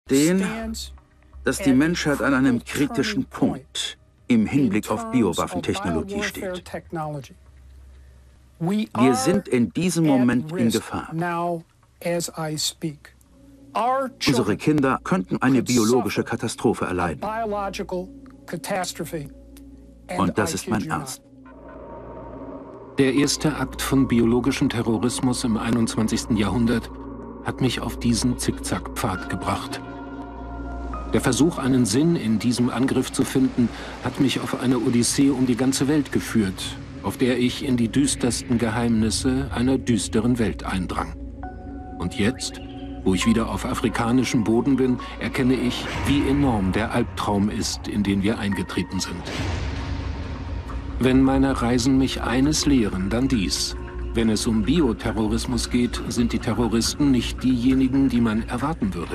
Den, dass die Menschheit an einem kritischen Punkt im Hinblick auf Biowaffentechnologie steht. Wir sind in diesem Moment in Gefahr. Unsere Kinder könnten eine biologische Katastrophe erleiden. Und das ist mein Ernst. Der erste Akt von biologischem Terrorismus im 21. Jahrhundert hat mich auf diesen Zickzackpfad gebracht. Der Versuch, einen Sinn in diesem Angriff zu finden, hat mich auf eine Odyssee um die ganze Welt geführt, auf der ich in die düstersten Geheimnisse einer düsteren Welt eindrang. Und jetzt, wo ich wieder auf afrikanischem Boden bin, erkenne ich, wie enorm der Albtraum ist, in den wir eingetreten sind. Wenn meine Reisen mich eines lehren, dann dies: Wenn es um Bioterrorismus geht, sind die Terroristen nicht diejenigen, die man erwarten würde.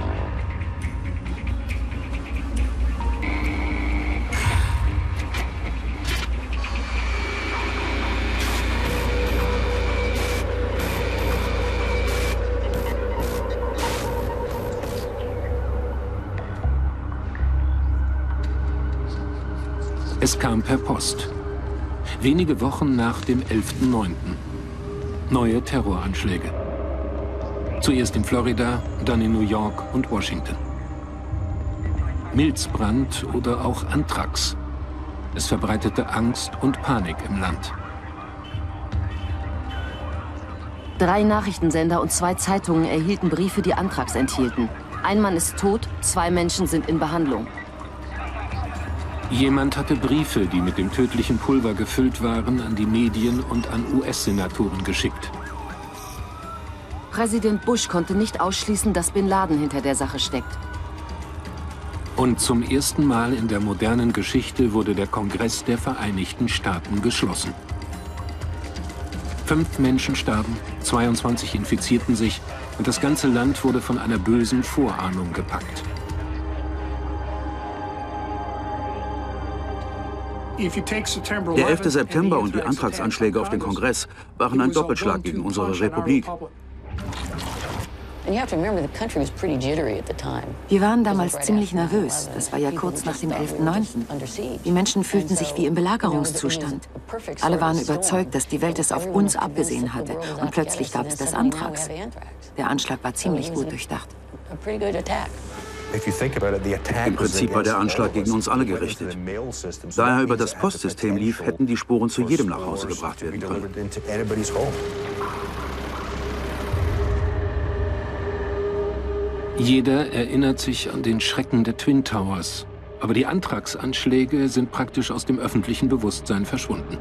Es kam per Post. Wenige Wochen nach dem 11.09. Neue Terroranschläge. Zuerst in Florida, dann in New York und Washington. Milzbrand oder auch Anthrax. Es verbreitete Angst und Panik im Land. 3 Nachrichtensender und 2 Zeitungen erhielten Briefe, die Anthrax enthielten. Ein Mann ist tot, 2 Menschen sind in Behandlung. Jemand hatte Briefe, die mit dem tödlichen Pulver gefüllt waren, an die Medien und an US-Senatoren geschickt. Präsident Bush konnte nicht ausschließen, dass Bin Laden hinter der Sache steckt. Und zum ersten Mal in der modernen Geschichte wurde der Kongress der Vereinigten Staaten geschlossen. 5 Menschen starben, 22 infizierten sich und das ganze Land wurde von einer bösen Vorahnung gepackt. Der 11. September und die Anthrax-Anschläge auf den Kongress waren ein Doppelschlag gegen unsere Republik. Wir waren damals ziemlich nervös. Das war ja kurz nach dem 11.09. Die Menschen fühlten sich wie im Belagerungszustand. Alle waren überzeugt, dass die Welt es auf uns abgesehen hatte. Und plötzlich gab es das Anthrax. Der Anschlag war ziemlich gut durchdacht. Im Prinzip war der Anschlag gegen uns alle gerichtet. Da er über das Postsystem lief, hätten die Spuren zu jedem nach Hause gebracht werden können. Jeder erinnert sich an den Schrecken der Twin Towers, aber die Anthrax-Anschläge sind praktisch aus dem öffentlichen Bewusstsein verschwunden.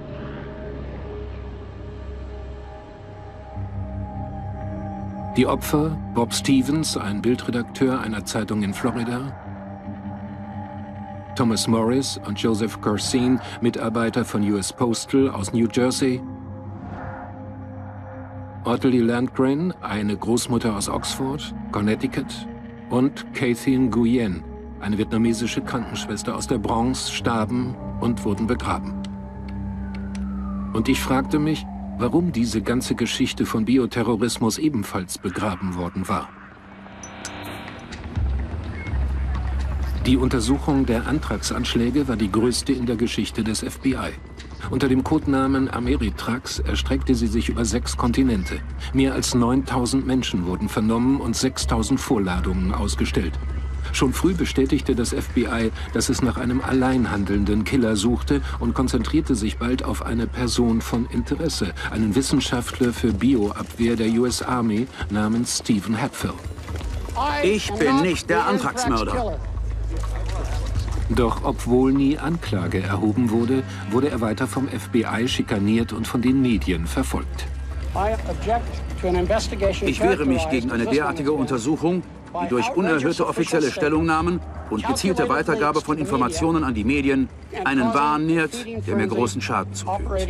Die Opfer: Bob Stevens, ein Bildredakteur einer Zeitung in Florida, Thomas Morris und Joseph Corsine, Mitarbeiter von US Postal aus New Jersey, Ottilie Landgren, eine Großmutter aus Oxford, Connecticut, und Kathy Nguyen, eine vietnamesische Krankenschwester aus der Bronx, starben und wurden begraben. Und ich fragte mich, warum diese ganze Geschichte von Bioterrorismus ebenfalls begraben worden war. Die Untersuchung der Anthrax-Anschläge war die größte in der Geschichte des FBI. Unter dem Codenamen Ameritrax erstreckte sie sich über 6 Kontinente. Mehr als 9000 Menschen wurden vernommen und 6000 Vorladungen ausgestellt. Schon früh bestätigte das FBI, dass es nach einem allein handelnden Killer suchte und konzentrierte sich bald auf eine Person von Interesse, einen Wissenschaftler für Bioabwehr der US Army namens Stephen Hatfill. Ich bin nicht der Anthrax-Mörder. Doch obwohl nie Anklage erhoben wurde, wurde er weiter vom FBI schikaniert und von den Medien verfolgt. Ich wehre mich gegen eine derartige Untersuchung, die durch unerhörte offizielle Stellungnahmen und gezielte Weitergabe von Informationen an die Medien einen Wahn nährt, der mir großen Schaden zufügt.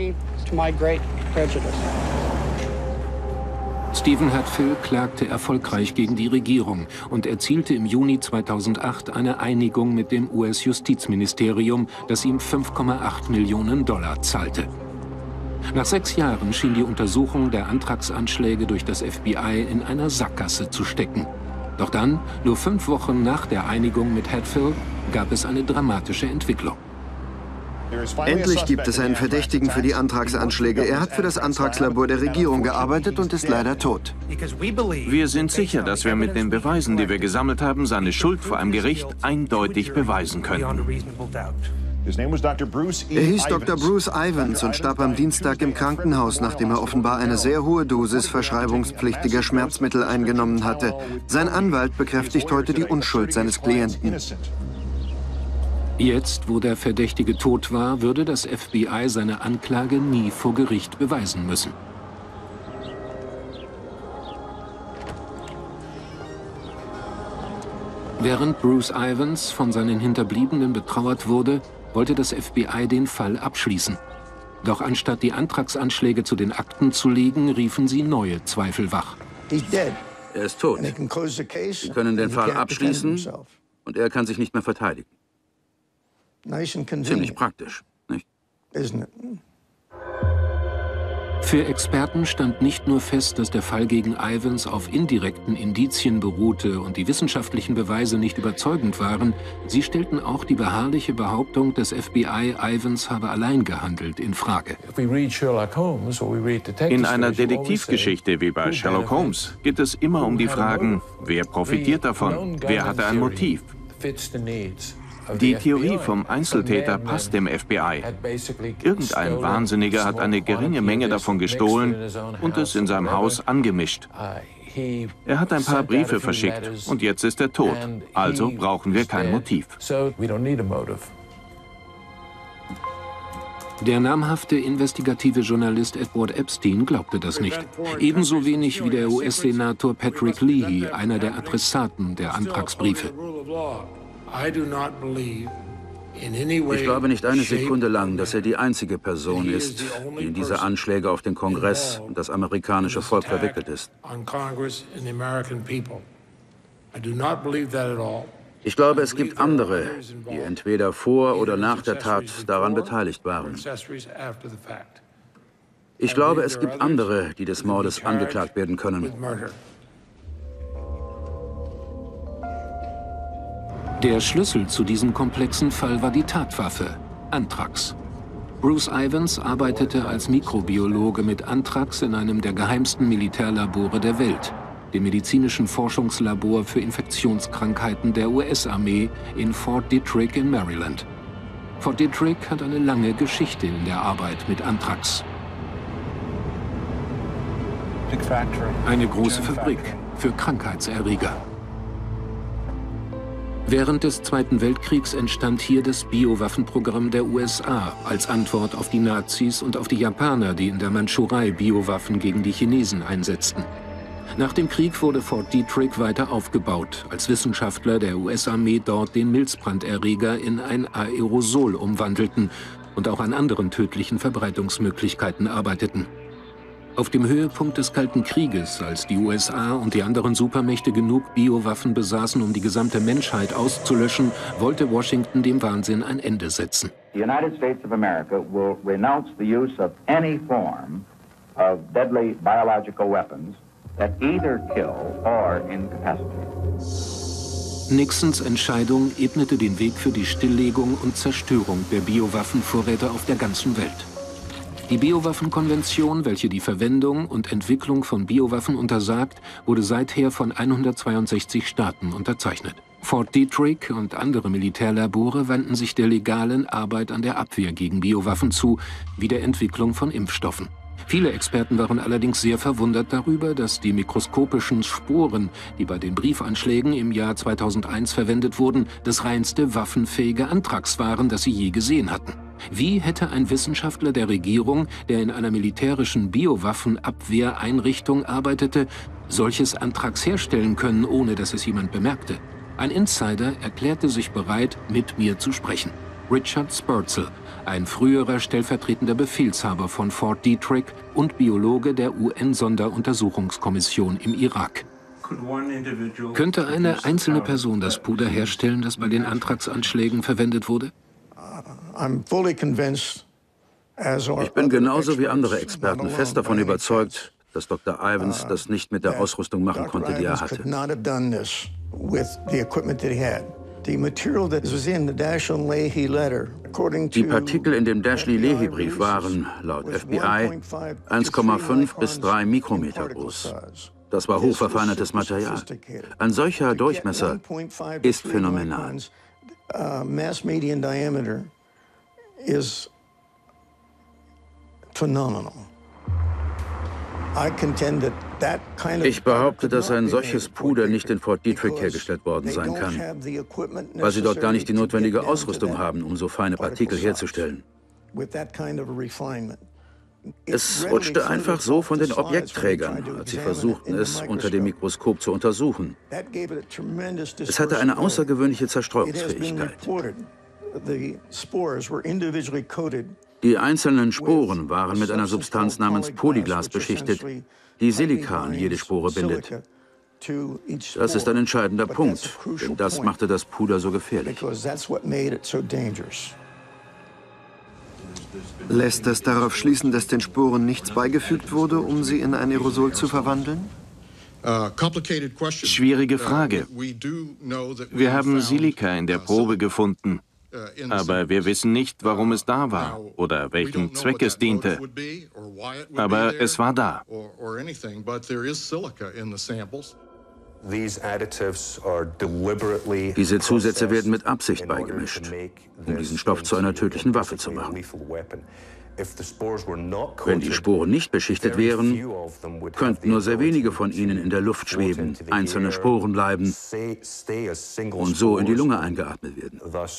Stephen Hatfill klagte erfolgreich gegen die Regierung und erzielte im Juni 2008 eine Einigung mit dem US-Justizministerium, das ihm $5,8 Millionen zahlte. Nach 6 Jahren schien die Untersuchung der Anthrax-Anschläge durch das FBI in einer Sackgasse zu stecken. Doch dann, nur 5 Wochen nach der Einigung mit Hatfield, gab es eine dramatische Entwicklung. Endlich gibt es einen Verdächtigen für die Antragsanschläge. Er hat für das Antragslabor der Regierung gearbeitet und ist leider tot. Wir sind sicher, dass wir mit den Beweisen, die wir gesammelt haben, seine Schuld vor einem Gericht eindeutig beweisen können. Er hieß Dr. Bruce Ivans und starb am Dienstag im Krankenhaus, nachdem er offenbar eine sehr hohe Dosis verschreibungspflichtiger Schmerzmittel eingenommen hatte. Sein Anwalt bekräftigt heute die Unschuld seines Klienten. Jetzt, wo der Verdächtige tot war, würde das FBI seine Anklage nie vor Gericht beweisen müssen. Während Bruce Ivans von seinen Hinterbliebenen betrauert wurde, wollte das FBI den Fall abschließen. Doch anstatt die Antragsanschläge zu den Akten zu legen, riefen sie neue Zweifel wach. Er ist tot. Sie können den Fall abschließen und er kann sich nicht mehr verteidigen. Ziemlich praktisch, nicht? Für Experten stand nicht nur fest, dass der Fall gegen Ivans auf indirekten Indizien beruhte und die wissenschaftlichen Beweise nicht überzeugend waren, sie stellten auch die beharrliche Behauptung des FBI, Ivans habe allein gehandelt, in Frage. In einer Detektivgeschichte wie bei Sherlock Holmes geht es immer um die Fragen, wer profitiert davon, wer hatte ein Motiv. Die Theorie vom Einzeltäter passt dem FBI. Irgendein Wahnsinniger hat eine geringe Menge davon gestohlen und es in seinem Haus angemischt. Er hat ein paar Briefe verschickt und jetzt ist er tot. Also brauchen wir kein Motiv. Der namhafte investigative Journalist Edward Epstein glaubte das nicht. Ebenso wenig wie der US-Senator Patrick Leahy, einer der Adressaten der Antragsbriefe. Ich glaube nicht eine Sekunde lang, dass er die einzige Person ist, die in diese Anschläge auf den Kongress und das amerikanische Volk verwickelt ist. Ich glaube, es gibt andere, die entweder vor oder nach der Tat daran beteiligt waren. Ich glaube, es gibt andere, die des Mordes angeklagt werden können. Der Schlüssel zu diesem komplexen Fall war die Tatwaffe, Anthrax. Bruce Ivans arbeitete als Mikrobiologe mit Anthrax in einem der geheimsten Militärlabore der Welt, dem medizinischen Forschungslabor für Infektionskrankheiten der US-Armee in Fort Detrick in Maryland. Fort Detrick hat eine lange Geschichte in der Arbeit mit Anthrax. Eine große Fabrik für Krankheitserreger. Während des Zweiten Weltkriegs entstand hier das Biowaffenprogramm der USA als Antwort auf die Nazis und auf die Japaner, die in der Mandschurei Biowaffen gegen die Chinesen einsetzten. Nach dem Krieg wurde Fort Detrick weiter aufgebaut, als Wissenschaftler der US-Armee dort den Milzbranderreger in ein Aerosol umwandelten und auch an anderen tödlichen Verbreitungsmöglichkeiten arbeiteten. Auf dem Höhepunkt des Kalten Krieges, als die USA und die anderen Supermächte genug Biowaffen besaßen, um die gesamte Menschheit auszulöschen, wollte Washington dem Wahnsinn ein Ende setzen. The United States of America will renounce the use of any form of deadly biological weapons that either kill or incapacitate. Nixons Entscheidung ebnete den Weg für die Stilllegung und Zerstörung der Biowaffenvorräte auf der ganzen Welt. Die Biowaffenkonvention, welche die Verwendung und Entwicklung von Biowaffen untersagt, wurde seither von 162 Staaten unterzeichnet. Fort Detrick und andere Militärlabore wandten sich der legalen Arbeit an der Abwehr gegen Biowaffen zu, wie der Entwicklung von Impfstoffen. Viele Experten waren allerdings sehr verwundert darüber, dass die mikroskopischen Sporen, die bei den Briefanschlägen im Jahr 2001 verwendet wurden, das reinste waffenfähige Anthrax waren, das sie je gesehen hatten. Wie hätte ein Wissenschaftler der Regierung, der in einer militärischen Biowaffenabwehreinrichtung arbeitete, solches Anthrax herstellen können, ohne dass es jemand bemerkte? Ein Insider erklärte sich bereit, mit mir zu sprechen. Richard Spurzel, ein früherer stellvertretender Befehlshaber von Fort Detrick und Biologe der UN-Sonderuntersuchungskommission im Irak. Könnte eine einzelne Person das Puder herstellen, das bei den Anthrax-Anschlägen verwendet wurde? Ich bin genauso wie andere Experten fest davon überzeugt, dass Dr. Ivins das nicht mit der Ausrüstung machen konnte, die er hatte. Die Partikel in dem Dashley-Leahy-Brief waren, laut FBI, 1,5 bis 3 Mikrometer groß. Das war hochverfeinertes Material. Ein solcher Durchmesser ist phänomenal. Ich behaupte, dass ein solches Puder nicht in Fort Detrick hergestellt worden sein kann, weil sie dort gar nicht die notwendige Ausrüstung haben, um so feine Partikel herzustellen. Es rutschte einfach so von den Objektträgern, als sie versuchten, es unter dem Mikroskop zu untersuchen. Es hatte eine außergewöhnliche Zerstreuungsfähigkeit. Die einzelnen Sporen waren mit einer Substanz namens Polyglas beschichtet, die Silika an jede Spore bindet. Das ist ein entscheidender Punkt, denn das machte das Puder so gefährlich. Lässt das darauf schließen, dass den Sporen nichts beigefügt wurde, um sie in ein Aerosol zu verwandeln? Schwierige Frage. Wir haben Silika in der Probe gefunden, aber wir wissen nicht, warum es da war oder welchem Zweck es diente. Aber es war da. Diese Zusätze werden mit Absicht beigemischt, um diesen Stoff zu einer tödlichen Waffe zu machen. Wenn die Sporen nicht beschichtet wären, könnten nur sehr wenige von ihnen in der Luft schweben, einzelne Sporen bleiben und so in die Lunge eingeatmet werden.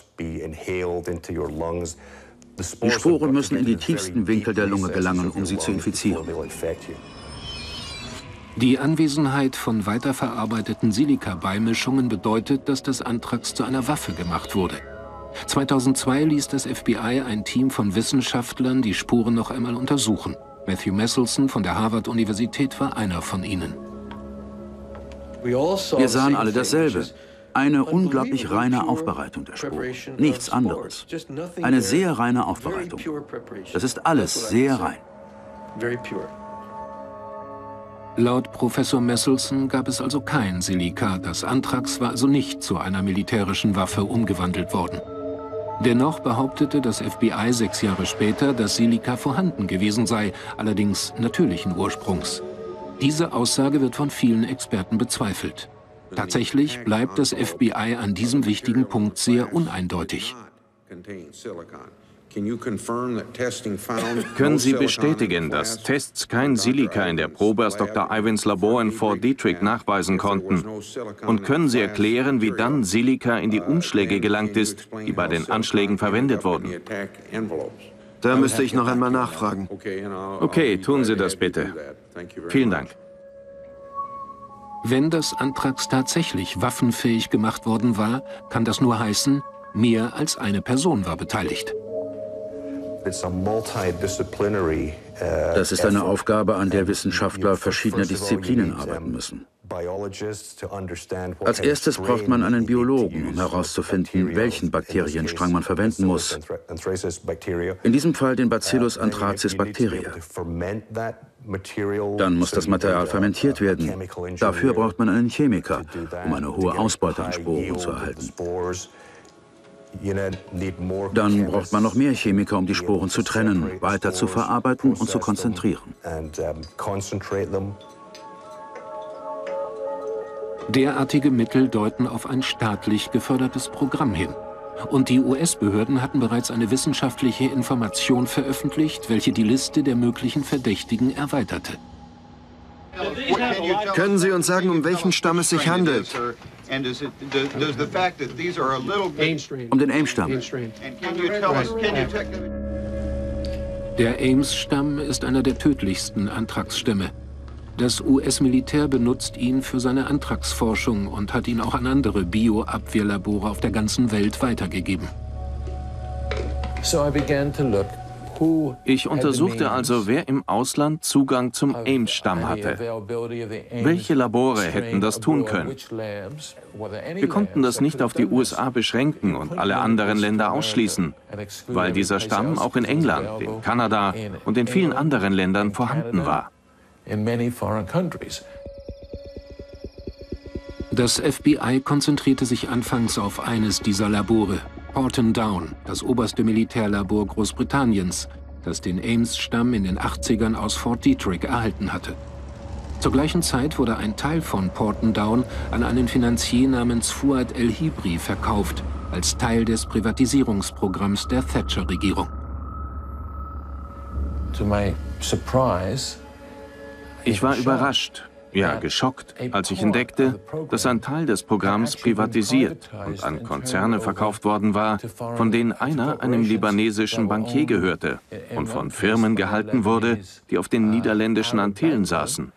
Die Sporen müssen in die tiefsten Winkel der Lunge gelangen, um sie zu infizieren. Die Anwesenheit von weiterverarbeiteten Silika-Beimischungen bedeutet, dass das Anthrax zu einer Waffe gemacht wurde. 2002 ließ das FBI ein Team von Wissenschaftlern die Spuren noch einmal untersuchen. Matthew Meselson von der Harvard-Universität war einer von ihnen. Wir sahen alle dasselbe. Eine unglaublich reine Aufbereitung der Spuren. Nichts anderes. Eine sehr reine Aufbereitung. Das ist alles sehr rein. Laut Professor Meselson gab es also kein Silika. Das Anthrax war also nicht zu einer militärischen Waffe umgewandelt worden. Dennoch behauptete das FBI 6 Jahre später, dass Silika vorhanden gewesen sei, allerdings natürlichen Ursprungs. Diese Aussage wird von vielen Experten bezweifelt. Tatsächlich bleibt das FBI an diesem wichtigen Punkt sehr uneindeutig. Können Sie bestätigen, dass Tests kein Silika in der Probe aus Dr. Ivins Labor in Fort Detrick nachweisen konnten? Und können Sie erklären, wie dann Silika in die Umschläge gelangt ist, die bei den Anschlägen verwendet wurden? Da müsste ich noch einmal nachfragen. Okay, tun Sie das bitte. Vielen Dank. Wenn das Anthrax tatsächlich waffenfähig gemacht worden war, kann das nur heißen, mehr als eine Person war beteiligt. Das ist eine Aufgabe, an der Wissenschaftler verschiedener Disziplinen arbeiten müssen. Als erstes braucht man einen Biologen, um herauszufinden, welchen Bakterienstrang man verwenden muss. In diesem Fall den Bacillus anthracis bacteria. Dann muss das Material fermentiert werden. Dafür braucht man einen Chemiker, um eine hohe Ausbeute an Sporen zu erhalten. Dann braucht man noch mehr Chemiker, um die Sporen zu trennen, weiter zu verarbeiten und zu konzentrieren. Derartige Mittel deuten auf ein staatlich gefördertes Programm hin. Und die US-Behörden hatten bereits eine wissenschaftliche Information veröffentlicht, welche die Liste der möglichen Verdächtigen erweiterte. Können Sie uns sagen, um welchen Stamm es sich handelt? Um den Ames-Stamm. Der Ames-Stamm ist einer der tödlichsten Anthrax-Stämme. Das US-Militär benutzt ihn für seine Anthrax-Forschung und hat ihn auch an andere Bioabwehrlabore auf der ganzen Welt weitergegeben. Ich untersuchte also, wer im Ausland Zugang zum Ames-Stamm hatte. Welche Labore hätten das tun können? Wir konnten das nicht auf die USA beschränken und alle anderen Länder ausschließen, weil dieser Stamm auch in England, in Kanada und in vielen anderen Ländern vorhanden war. Das FBI konzentrierte sich anfangs auf eines dieser Labore, Porton Down, das oberste Militärlabor Großbritanniens, das den Ames-Stamm in den 80ern aus Fort Detrick erhalten hatte. Zur gleichen Zeit wurde ein Teil von Porton Down an einen Finanzier namens Fuad El-Hibri verkauft, als Teil des Privatisierungsprogramms der Thatcher-Regierung. Ich war überrascht, ja geschockt, als ich entdeckte, dass ein Teil des Programms privatisiert und an Konzerne verkauft worden war, von denen einer einem libanesischen Bankier gehörte und von Firmen gehalten wurde, die auf den niederländischen Antillen saßen.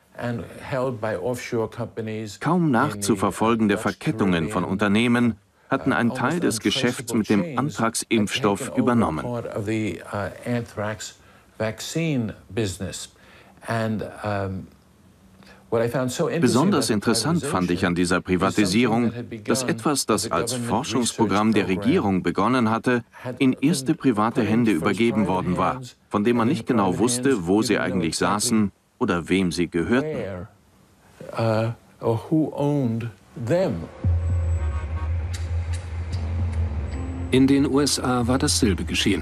Kaum nachzuverfolgende Verkettungen von Unternehmen hatten einen Teil des Geschäfts mit dem Anthrax-Impfstoff übernommen. Besonders interessant fand ich an dieser Privatisierung, dass etwas, das als Forschungsprogramm der Regierung begonnen hatte, in erste private Hände übergeben worden war, von dem man nicht genau wusste, wo sie eigentlich saßen oder wem sie gehörten. In den USA war dasselbe geschehen.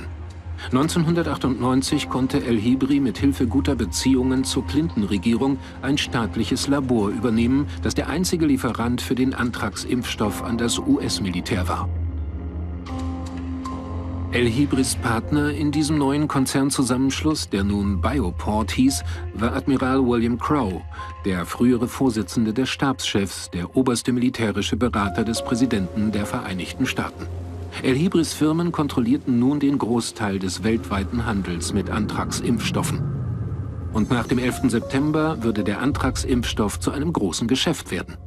1998 konnte El-Hibri mit Hilfe guter Beziehungen zur Clinton-Regierung ein staatliches Labor übernehmen, das der einzige Lieferant für den Anthrax-Impfstoff an das US-Militär war. El-Hibris Partner in diesem neuen Konzernzusammenschluss, der nun Bioport hieß, war Admiral William Crowe, der frühere Vorsitzende des Stabschefs, der oberste militärische Berater des Präsidenten der Vereinigten Staaten. El-Hibris Firmen kontrollierten nun den Großteil des weltweiten Handels mit Anthrax-Impfstoffen. Und nach dem 11. September würde der Anthrax-Impfstoff zu einem großen Geschäft werden.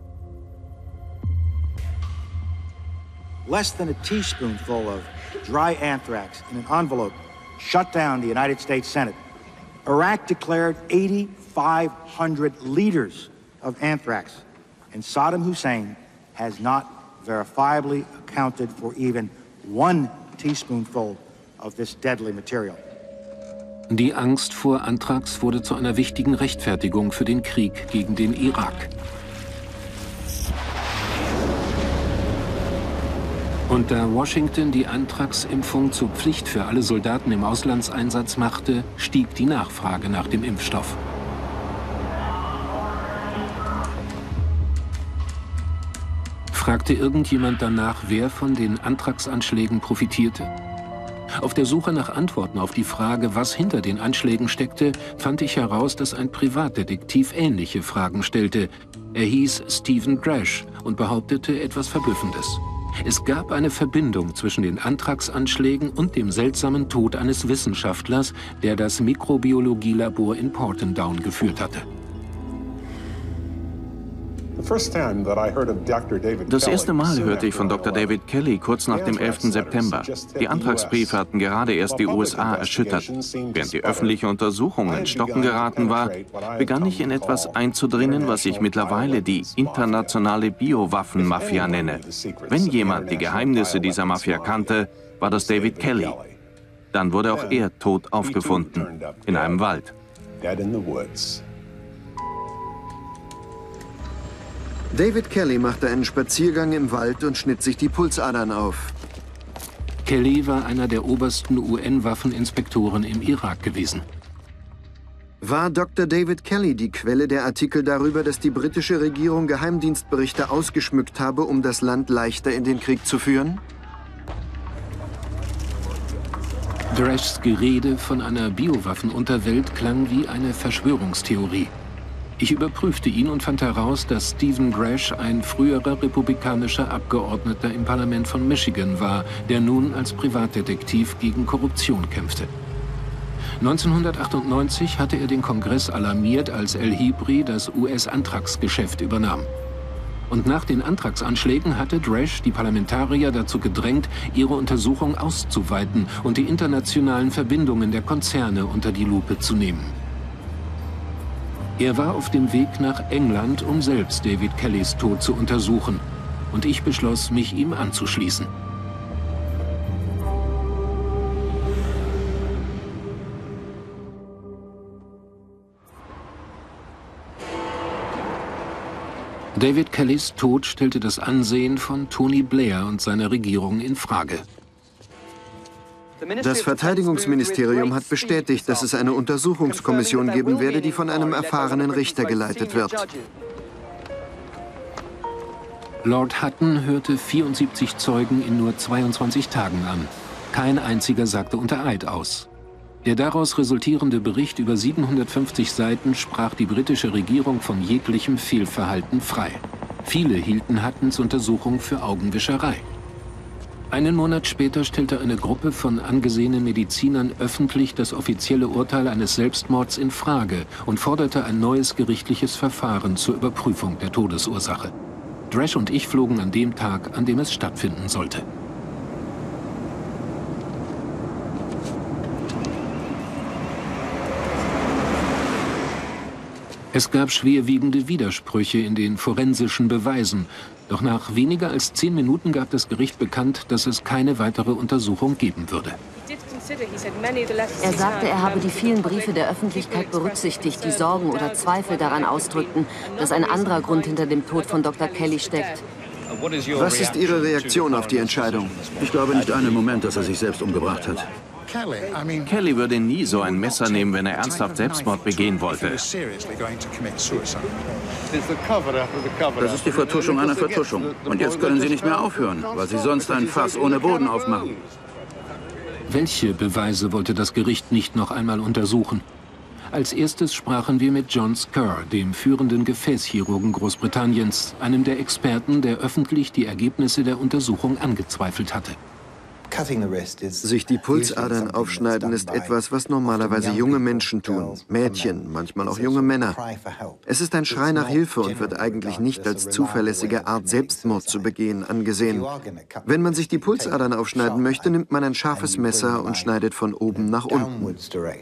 Less than a teaspoonful of dry anthrax in an envelope shut down the United States Senate. Iraq declared 8,500 liters of anthrax, and Saddam Hussein has not verifiably accounted for even 1 teaspoonful of this deadly material. Die Angst vor Anthrax wurde zu einer wichtigen Rechtfertigung für den Krieg gegen den Irak. Und da Washington die Anthrax-Impfung zur Pflicht für alle Soldaten im Auslandseinsatz machte, stieg die Nachfrage nach dem Impfstoff. Fragte irgendjemand danach, wer von den Anthrax-Anschlägen profitierte? Auf der Suche nach Antworten auf die Frage, was hinter den Anschlägen steckte, fand ich heraus, dass ein Privatdetektiv ähnliche Fragen stellte. Er hieß Stephen Drash und behauptete etwas Verblüffendes. Es gab eine Verbindung zwischen den Anthrax-Anschlägen und dem seltsamen Tod eines Wissenschaftlers, der das Mikrobiologielabor in Porton Down geführt hatte. Das erste Mal hörte ich von Dr. David Kelly kurz nach dem 11. September. Die Antragsbriefe hatten gerade erst die USA erschüttert. Während die öffentliche Untersuchung ins Stocken geraten war, begann ich in etwas einzudringen, was ich mittlerweile die internationale Biowaffenmafia nenne. Wenn jemand die Geheimnisse dieser Mafia kannte, war das David Kelly. Dann wurde auch er tot aufgefunden, in einem Wald. David Kelly machte einen Spaziergang im Wald und schnitt sich die Pulsadern auf. Kelly war einer der obersten UN-Waffeninspektoren im Irak gewesen. War Dr. David Kelly die Quelle der Artikel darüber, dass die britische Regierung Geheimdienstberichte ausgeschmückt habe, um das Land leichter in den Krieg zu führen? Drashs Gerede von einer Biowaffenunterwelt klang wie eine Verschwörungstheorie. Ich überprüfte ihn und fand heraus, dass Stephen Drash ein früherer republikanischer Abgeordneter im Parlament von Michigan war, der nun als Privatdetektiv gegen Korruption kämpfte. 1998 hatte er den Kongress alarmiert, als El-Hibri das US-Anthrax-Geschäft übernahm. Und nach den Anthrax-Anschlägen hatte Drash die Parlamentarier dazu gedrängt, ihre Untersuchung auszuweiten und die internationalen Verbindungen der Konzerne unter die Lupe zu nehmen. Er war auf dem Weg nach England, um selbst David Kellys Tod zu untersuchen. Und ich beschloss, mich ihm anzuschließen. David Kellys Tod stellte das Ansehen von Tony Blair und seiner Regierung in Frage. Das Verteidigungsministerium hat bestätigt, dass es eine Untersuchungskommission geben werde, die von einem erfahrenen Richter geleitet wird. Lord Hutton hörte 74 Zeugen in nur 22 Tagen an. Kein einziger sagte unter Eid aus. Der daraus resultierende Bericht über 750 Seiten sprach die britische Regierung von jeglichem Fehlverhalten frei. Viele hielten Huttons Untersuchung für Augenwischerei. Einen Monat später stellte eine Gruppe von angesehenen Medizinern öffentlich das offizielle Urteil eines Selbstmords in Frage und forderte ein neues gerichtliches Verfahren zur Überprüfung der Todesursache. Dresch und ich flogen an dem Tag, an dem es stattfinden sollte. Es gab schwerwiegende Widersprüche in den forensischen Beweisen. Doch nach weniger als 10 Minuten gab das Gericht bekannt, dass es keine weitere Untersuchung geben würde. Er sagte, er habe die vielen Briefe der Öffentlichkeit berücksichtigt, die Sorgen oder Zweifel daran ausdrückten, dass ein anderer Grund hinter dem Tod von Dr. Kelly steckt. Was ist Ihre Reaktion auf die Entscheidung? Ich glaube nicht einen Moment, dass er sich selbst umgebracht hat. Kelly würde nie so ein Messer nehmen, wenn er ernsthaft Selbstmord begehen wollte. Das ist die Vertuschung einer Vertuschung. Und jetzt können Sie nicht mehr aufhören, weil Sie sonst ein Fass ohne Boden aufmachen. Welche Beweise wollte das Gericht nicht noch einmal untersuchen? Als erstes sprachen wir mit John Skerr, dem führenden Gefäßchirurgen Großbritanniens, einem der Experten, der öffentlich die Ergebnisse der Untersuchung angezweifelt hatte. Sich die Pulsadern aufschneiden ist etwas, was normalerweise junge Menschen tun. Mädchen, manchmal auch junge Männer. Es ist ein Schrei nach Hilfe und wird eigentlich nicht als zuverlässige Art, Selbstmord zu begehen, angesehen. Wenn man sich die Pulsadern aufschneiden möchte, nimmt man ein scharfes Messer und schneidet von oben nach unten.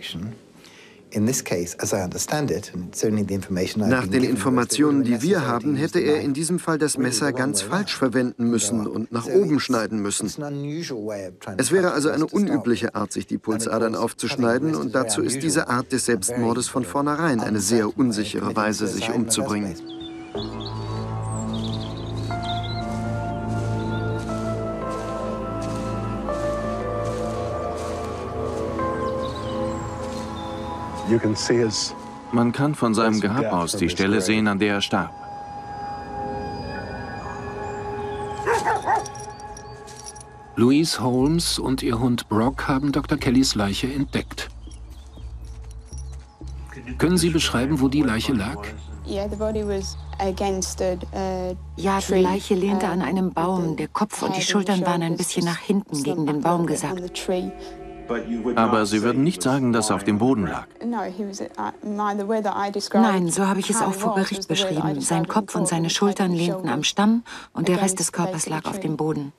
Nach den Informationen, die wir haben, hätte er in diesem Fall das Messer ganz falsch verwenden müssen und nach oben schneiden müssen. Es wäre also eine unübliche Art, sich die Pulsadern aufzuschneiden, und dazu ist diese Art des Selbstmordes von vornherein eine sehr unsichere Weise, sich umzubringen. Man kann von seinem Grab aus die Stelle sehen, an der er starb. Louise Holmes und ihr Hund Brock haben Dr. Kellys Leiche entdeckt. Können Sie beschreiben, wo die Leiche lag? Ja, die Leiche lehnte an einem Baum. Der Kopf und die Schultern waren ein bisschen nach hinten gegen den Baum gesackt. Aber Sie würden nicht sagen, dass er auf dem Boden lag. Nein, so habe ich es auch vor Gericht beschrieben. Sein Kopf und seine Schultern lehnten am Stamm und der Rest des Körpers lag auf dem Boden.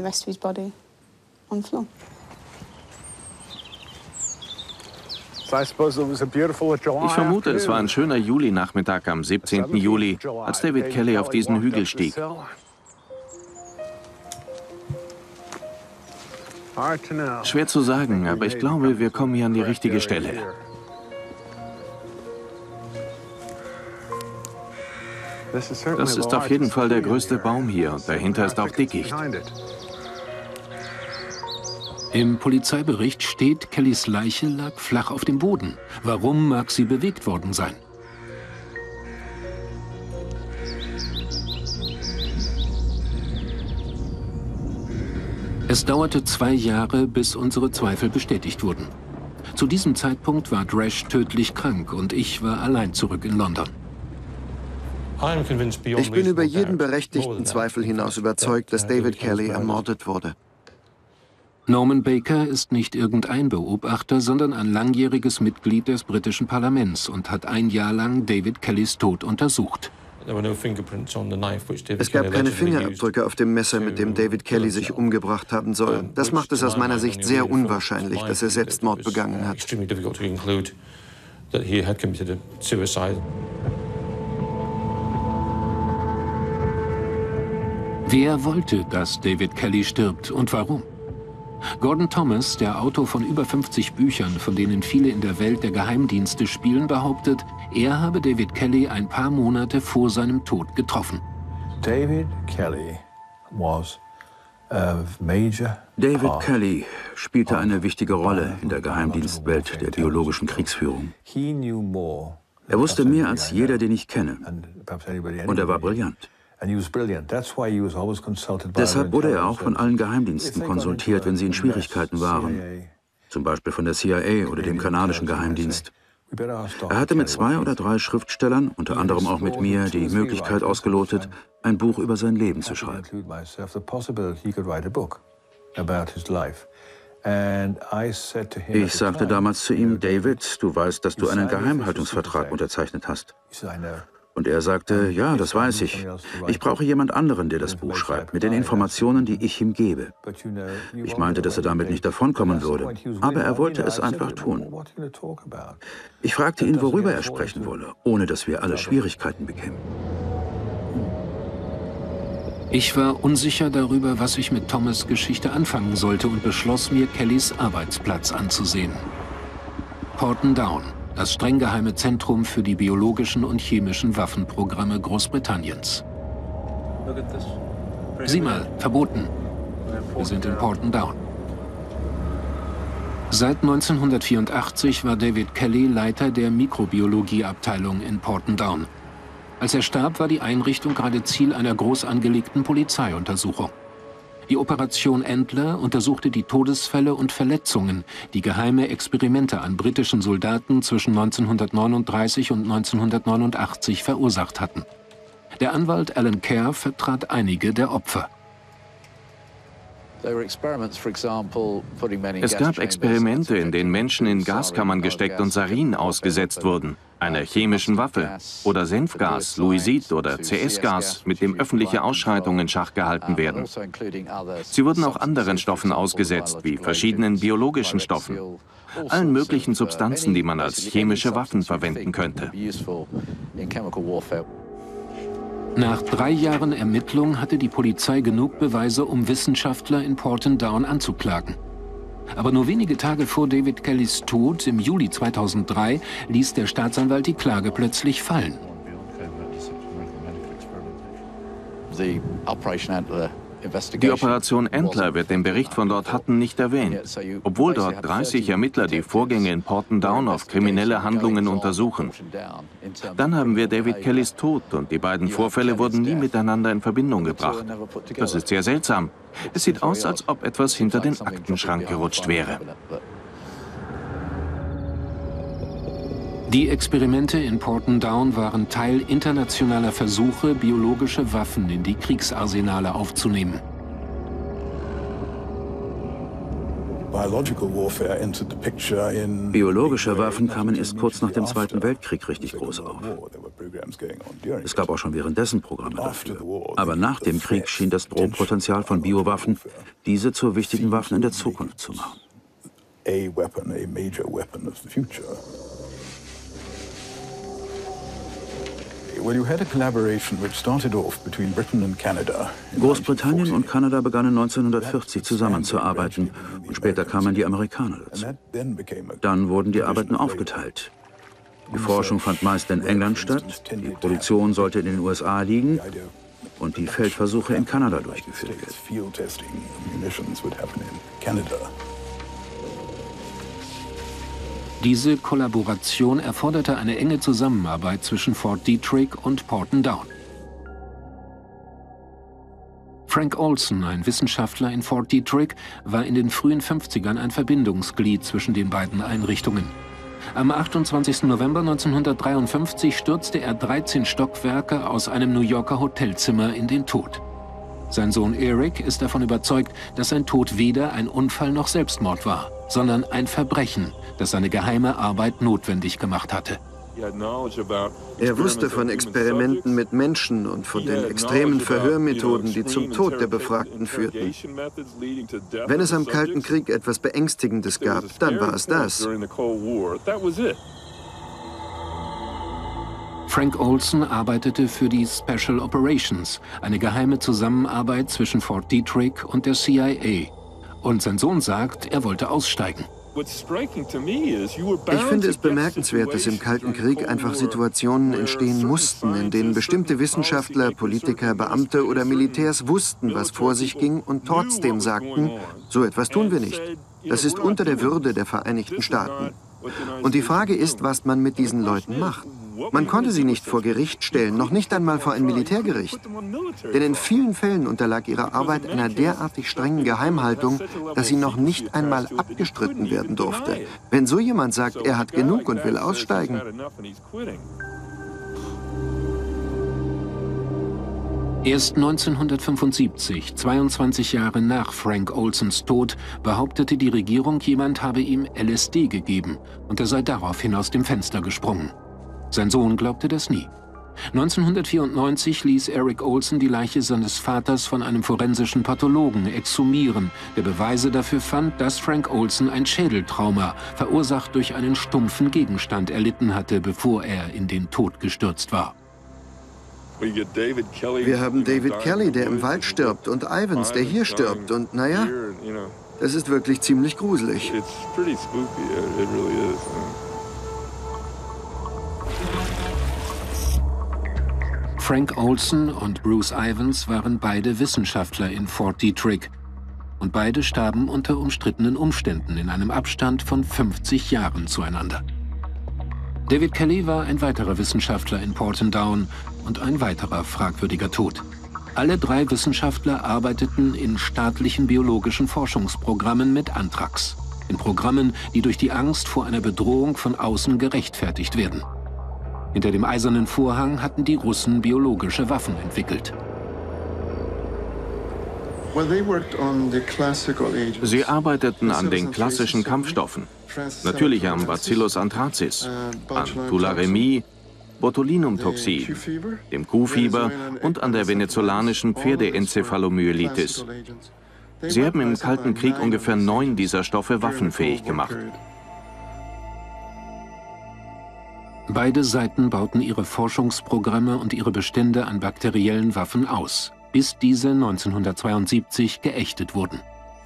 Ich vermute, es war ein schöner Julinachmittag am 17. Juli, als David Kelly auf diesen Hügel stieg. Schwer zu sagen, aber ich glaube, wir kommen hier an die richtige Stelle. Das ist auf jeden Fall der größte Baum hier und dahinter ist auch Dickicht. Im Polizeibericht steht, Kellys Leiche lag flach auf dem Boden. Warum mag sie bewegt worden sein? Es dauerte 2 Jahre, bis unsere Zweifel bestätigt wurden. Zu diesem Zeitpunkt war Dresch tödlich krank und ich war allein zurück in London. Ich bin über jeden berechtigten Zweifel hinaus überzeugt, dass David Kelly ermordet wurde. Norman Baker ist nicht irgendein Beobachter, sondern ein langjähriges Mitglied des britischen Parlaments und hat 1 Jahr lang David Kellys Tod untersucht. Es gab keine Fingerabdrücke auf dem Messer, mit dem David Kelly sich umgebracht haben soll. Das macht es aus meiner Sicht sehr unwahrscheinlich, dass er Selbstmord begangen hat. Wer wollte, dass David Kelly stirbt und warum? Gordon Thomas, der Autor von über 50 Büchern, von denen viele in der Welt der Geheimdienste spielen, behauptet, er habe David Kelly ein paar Monate vor seinem Tod getroffen. David Kelly spielte eine wichtige Rolle in der Geheimdienstwelt der biologischen Kriegsführung. Er wusste mehr als jeder, den ich kenne. Und er war brillant. Deshalb wurde er auch von allen Geheimdiensten konsultiert, wenn sie in Schwierigkeiten waren. Zum Beispiel von der CIA oder dem kanadischen Geheimdienst. Er hatte mit 2 oder 3 Schriftstellern, unter anderem auch mit mir, die Möglichkeit ausgelotet, ein Buch über sein Leben zu schreiben. Ich sagte damals zu ihm, David, du weißt, dass du einen Geheimhaltungsvertrag unterzeichnet hast. Und er sagte, ja, das weiß ich. Ich brauche jemand anderen, der das Buch schreibt, mit den Informationen, die ich ihm gebe. Ich meinte, dass er damit nicht davonkommen würde, aber er wollte es einfach tun. Ich fragte ihn, worüber er sprechen wolle, ohne dass wir alle Schwierigkeiten bekämen. Ich war unsicher darüber, was ich mit Thomas' Geschichte anfangen sollte und beschloss mir, Kellys Arbeitsplatz anzusehen. Porton Down, das streng geheime Zentrum für die biologischen und chemischen Waffenprogramme Großbritanniens. Sieh mal, verboten. Wir sind in Porton Down. Seit 1984 war David Kelly Leiter der Mikrobiologieabteilung in Porton Down. Als er starb, war die Einrichtung gerade Ziel einer groß angelegten Polizeiuntersuchung. Die Operation Antler untersuchte die Todesfälle und Verletzungen, die geheime Experimente an britischen Soldaten zwischen 1939 und 1989 verursacht hatten. Der Anwalt Alan Kerr vertrat einige der Opfer. Es gab Experimente, in denen Menschen in Gaskammern gesteckt und Sarin ausgesetzt wurden, einer chemischen Waffe, oder Senfgas, Luisid oder CS-Gas, mit dem öffentliche Ausschreitungen in Schach gehalten werden. Sie wurden auch anderen Stoffen ausgesetzt, wie verschiedenen biologischen Stoffen, allen möglichen Substanzen, die man als chemische Waffen verwenden könnte. Nach 3 Jahren Ermittlung hatte die Polizei genug Beweise, um Wissenschaftler in Porton Down anzuklagen. Aber nur wenige Tage vor David Kellys Tod, im Juli 2003, ließ der Staatsanwalt die Klage plötzlich fallen. Die Operation Antler wird im Bericht von dort Hutton nicht erwähnt, obwohl dort 30 Ermittler die Vorgänge in Porton Down auf kriminelle Handlungen untersuchen. Dann haben wir David Kellys Tod und die beiden Vorfälle wurden nie miteinander in Verbindung gebracht. Das ist sehr seltsam. Es sieht aus, als ob etwas hinter den Aktenschrank gerutscht wäre. Die Experimente in Porton Down waren Teil internationaler Versuche, biologische Waffen in die Kriegsarsenale aufzunehmen. Biologische Waffen kamen erst kurz nach dem Zweiten Weltkrieg richtig groß auf. Es gab auch schon währenddessen Programme dafür. Aber nach dem Krieg schien das Drohpotenzial von Biowaffen, diese zu wichtigen Waffen in der Zukunft zu machen. Großbritannien und Kanada begannen 1940 zusammenzuarbeiten und später kamen die Amerikaner dazu. Dann wurden die Arbeiten aufgeteilt. Die Forschung fand meist in England statt, die Produktion sollte in den USA liegen und die Feldversuche in Kanada durchgeführt werden. Diese Kollaboration erforderte eine enge Zusammenarbeit zwischen Fort Detrick und Porton Down. Frank Olson, ein Wissenschaftler in Fort Detrick, war in den frühen 50ern ein Verbindungsglied zwischen den beiden Einrichtungen. Am 28. November 1953 stürzte er 13 Stockwerke aus einem New Yorker Hotelzimmer in den Tod. Sein Sohn Eric ist davon überzeugt, dass sein Tod weder ein Unfall noch Selbstmord war, sondern ein Verbrechen, das seine geheime Arbeit notwendig gemacht hatte. Er wusste von Experimenten mit Menschen und von den extremen Verhörmethoden, die zum Tod der Befragten führten. Wenn es am Kalten Krieg etwas Beängstigendes gab, dann war es das. Frank Olson arbeitete für die Special Operations, eine geheime Zusammenarbeit zwischen Fort Detrick und der CIA. Und sein Sohn sagt, er wollte aussteigen. Ich finde es bemerkenswert, dass im Kalten Krieg einfach Situationen entstehen mussten, in denen bestimmte Wissenschaftler, Politiker, Beamte oder Militärs wussten, was vor sich ging und trotzdem sagten, so etwas tun wir nicht. Das ist unter der Würde der Vereinigten Staaten. Und die Frage ist, was man mit diesen Leuten macht. Man konnte sie nicht vor Gericht stellen, noch nicht einmal vor ein Militärgericht. Denn in vielen Fällen unterlag ihre Arbeit einer derartig strengen Geheimhaltung, dass sie noch nicht einmal abgestritten werden durfte. Wenn so jemand sagt, er hat genug und will aussteigen. Erst 1975, 22 Jahre nach Frank Olsons Tod, behauptete die Regierung, jemand habe ihm LSD gegeben und er sei daraufhin aus dem Fenster gesprungen. Sein Sohn glaubte das nie. 1994 ließ Eric Olson die Leiche seines Vaters von einem forensischen Pathologen exhumieren, der Beweise dafür fand, dass Frank Olson ein Schädeltrauma, verursacht durch einen stumpfen Gegenstand, erlitten hatte, bevor er in den Tod gestürzt war. Wir haben David Kelly, der im Wald stirbt, und Ivans, der hier stirbt. Und naja, das ist wirklich ziemlich gruselig. Frank Olson und Bruce Ivans waren beide Wissenschaftler in Fort Detrick. Und beide starben unter umstrittenen Umständen in einem Abstand von 50 Jahren zueinander. David Kelly war ein weiterer Wissenschaftler in Portendown und ein weiterer fragwürdiger Tod. Alle drei Wissenschaftler arbeiteten in staatlichen biologischen Forschungsprogrammen mit Anthrax. In Programmen, die durch die Angst vor einer Bedrohung von außen gerechtfertigt werden. Hinter dem eisernen Vorhang hatten die Russen biologische Waffen entwickelt. Sie arbeiteten an den klassischen Kampfstoffen. Natürlich am Bacillus anthracis, an Tularemie, Botulinumtoxin, dem Kuhfieber und an der venezolanischen Pferdeencephalomyelitis. Sie haben im Kalten Krieg ungefähr 9 dieser Stoffe waffenfähig gemacht. Beide Seiten bauten ihre Forschungsprogramme und ihre Bestände an bakteriellen Waffen aus, bis diese 1972 geächtet wurden.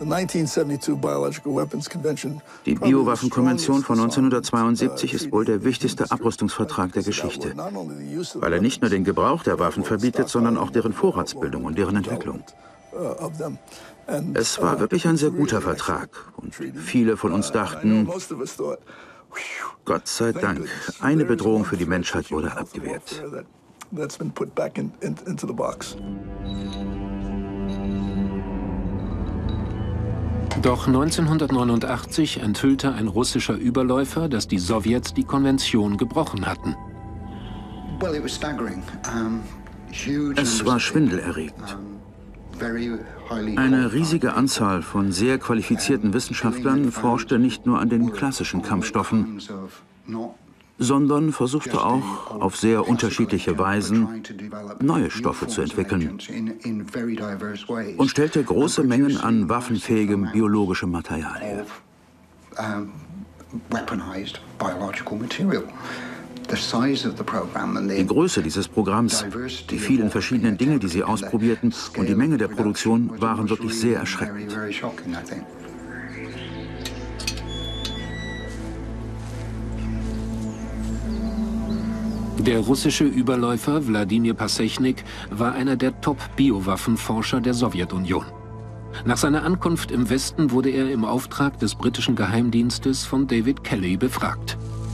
Die Biowaffenkonvention von 1972 ist wohl der wichtigste Abrüstungsvertrag der Geschichte, weil er nicht nur den Gebrauch der Waffen verbietet, sondern auch deren Vorratsbildung und deren Entwicklung. Es war wirklich ein sehr guter Vertrag und viele von uns dachten, Gott sei Dank, eine Bedrohung für die Menschheit wurde abgewehrt. Doch 1989 enthüllte ein russischer Überläufer, dass die Sowjets die Konvention gebrochen hatten. Es war schwindelerregend. Eine riesige Anzahl von sehr qualifizierten Wissenschaftlern forschte nicht nur an den klassischen Kampfstoffen, sondern versuchte auch auf sehr unterschiedliche Weisen neue Stoffe zu entwickeln und stellte große Mengen an waffenfähigem biologischem Material her. Die Größe dieses Programms, die vielen verschiedenen Dinge, die sie ausprobierten und die Menge der Produktion waren wirklich sehr erschreckend. Der russische Überläufer Wladimir Passechnik war einer der Top-Biowaffenforscher der Sowjetunion. Nach seiner Ankunft im Westen wurde er im Auftrag des britischen Geheimdienstes von David Kelly befragt.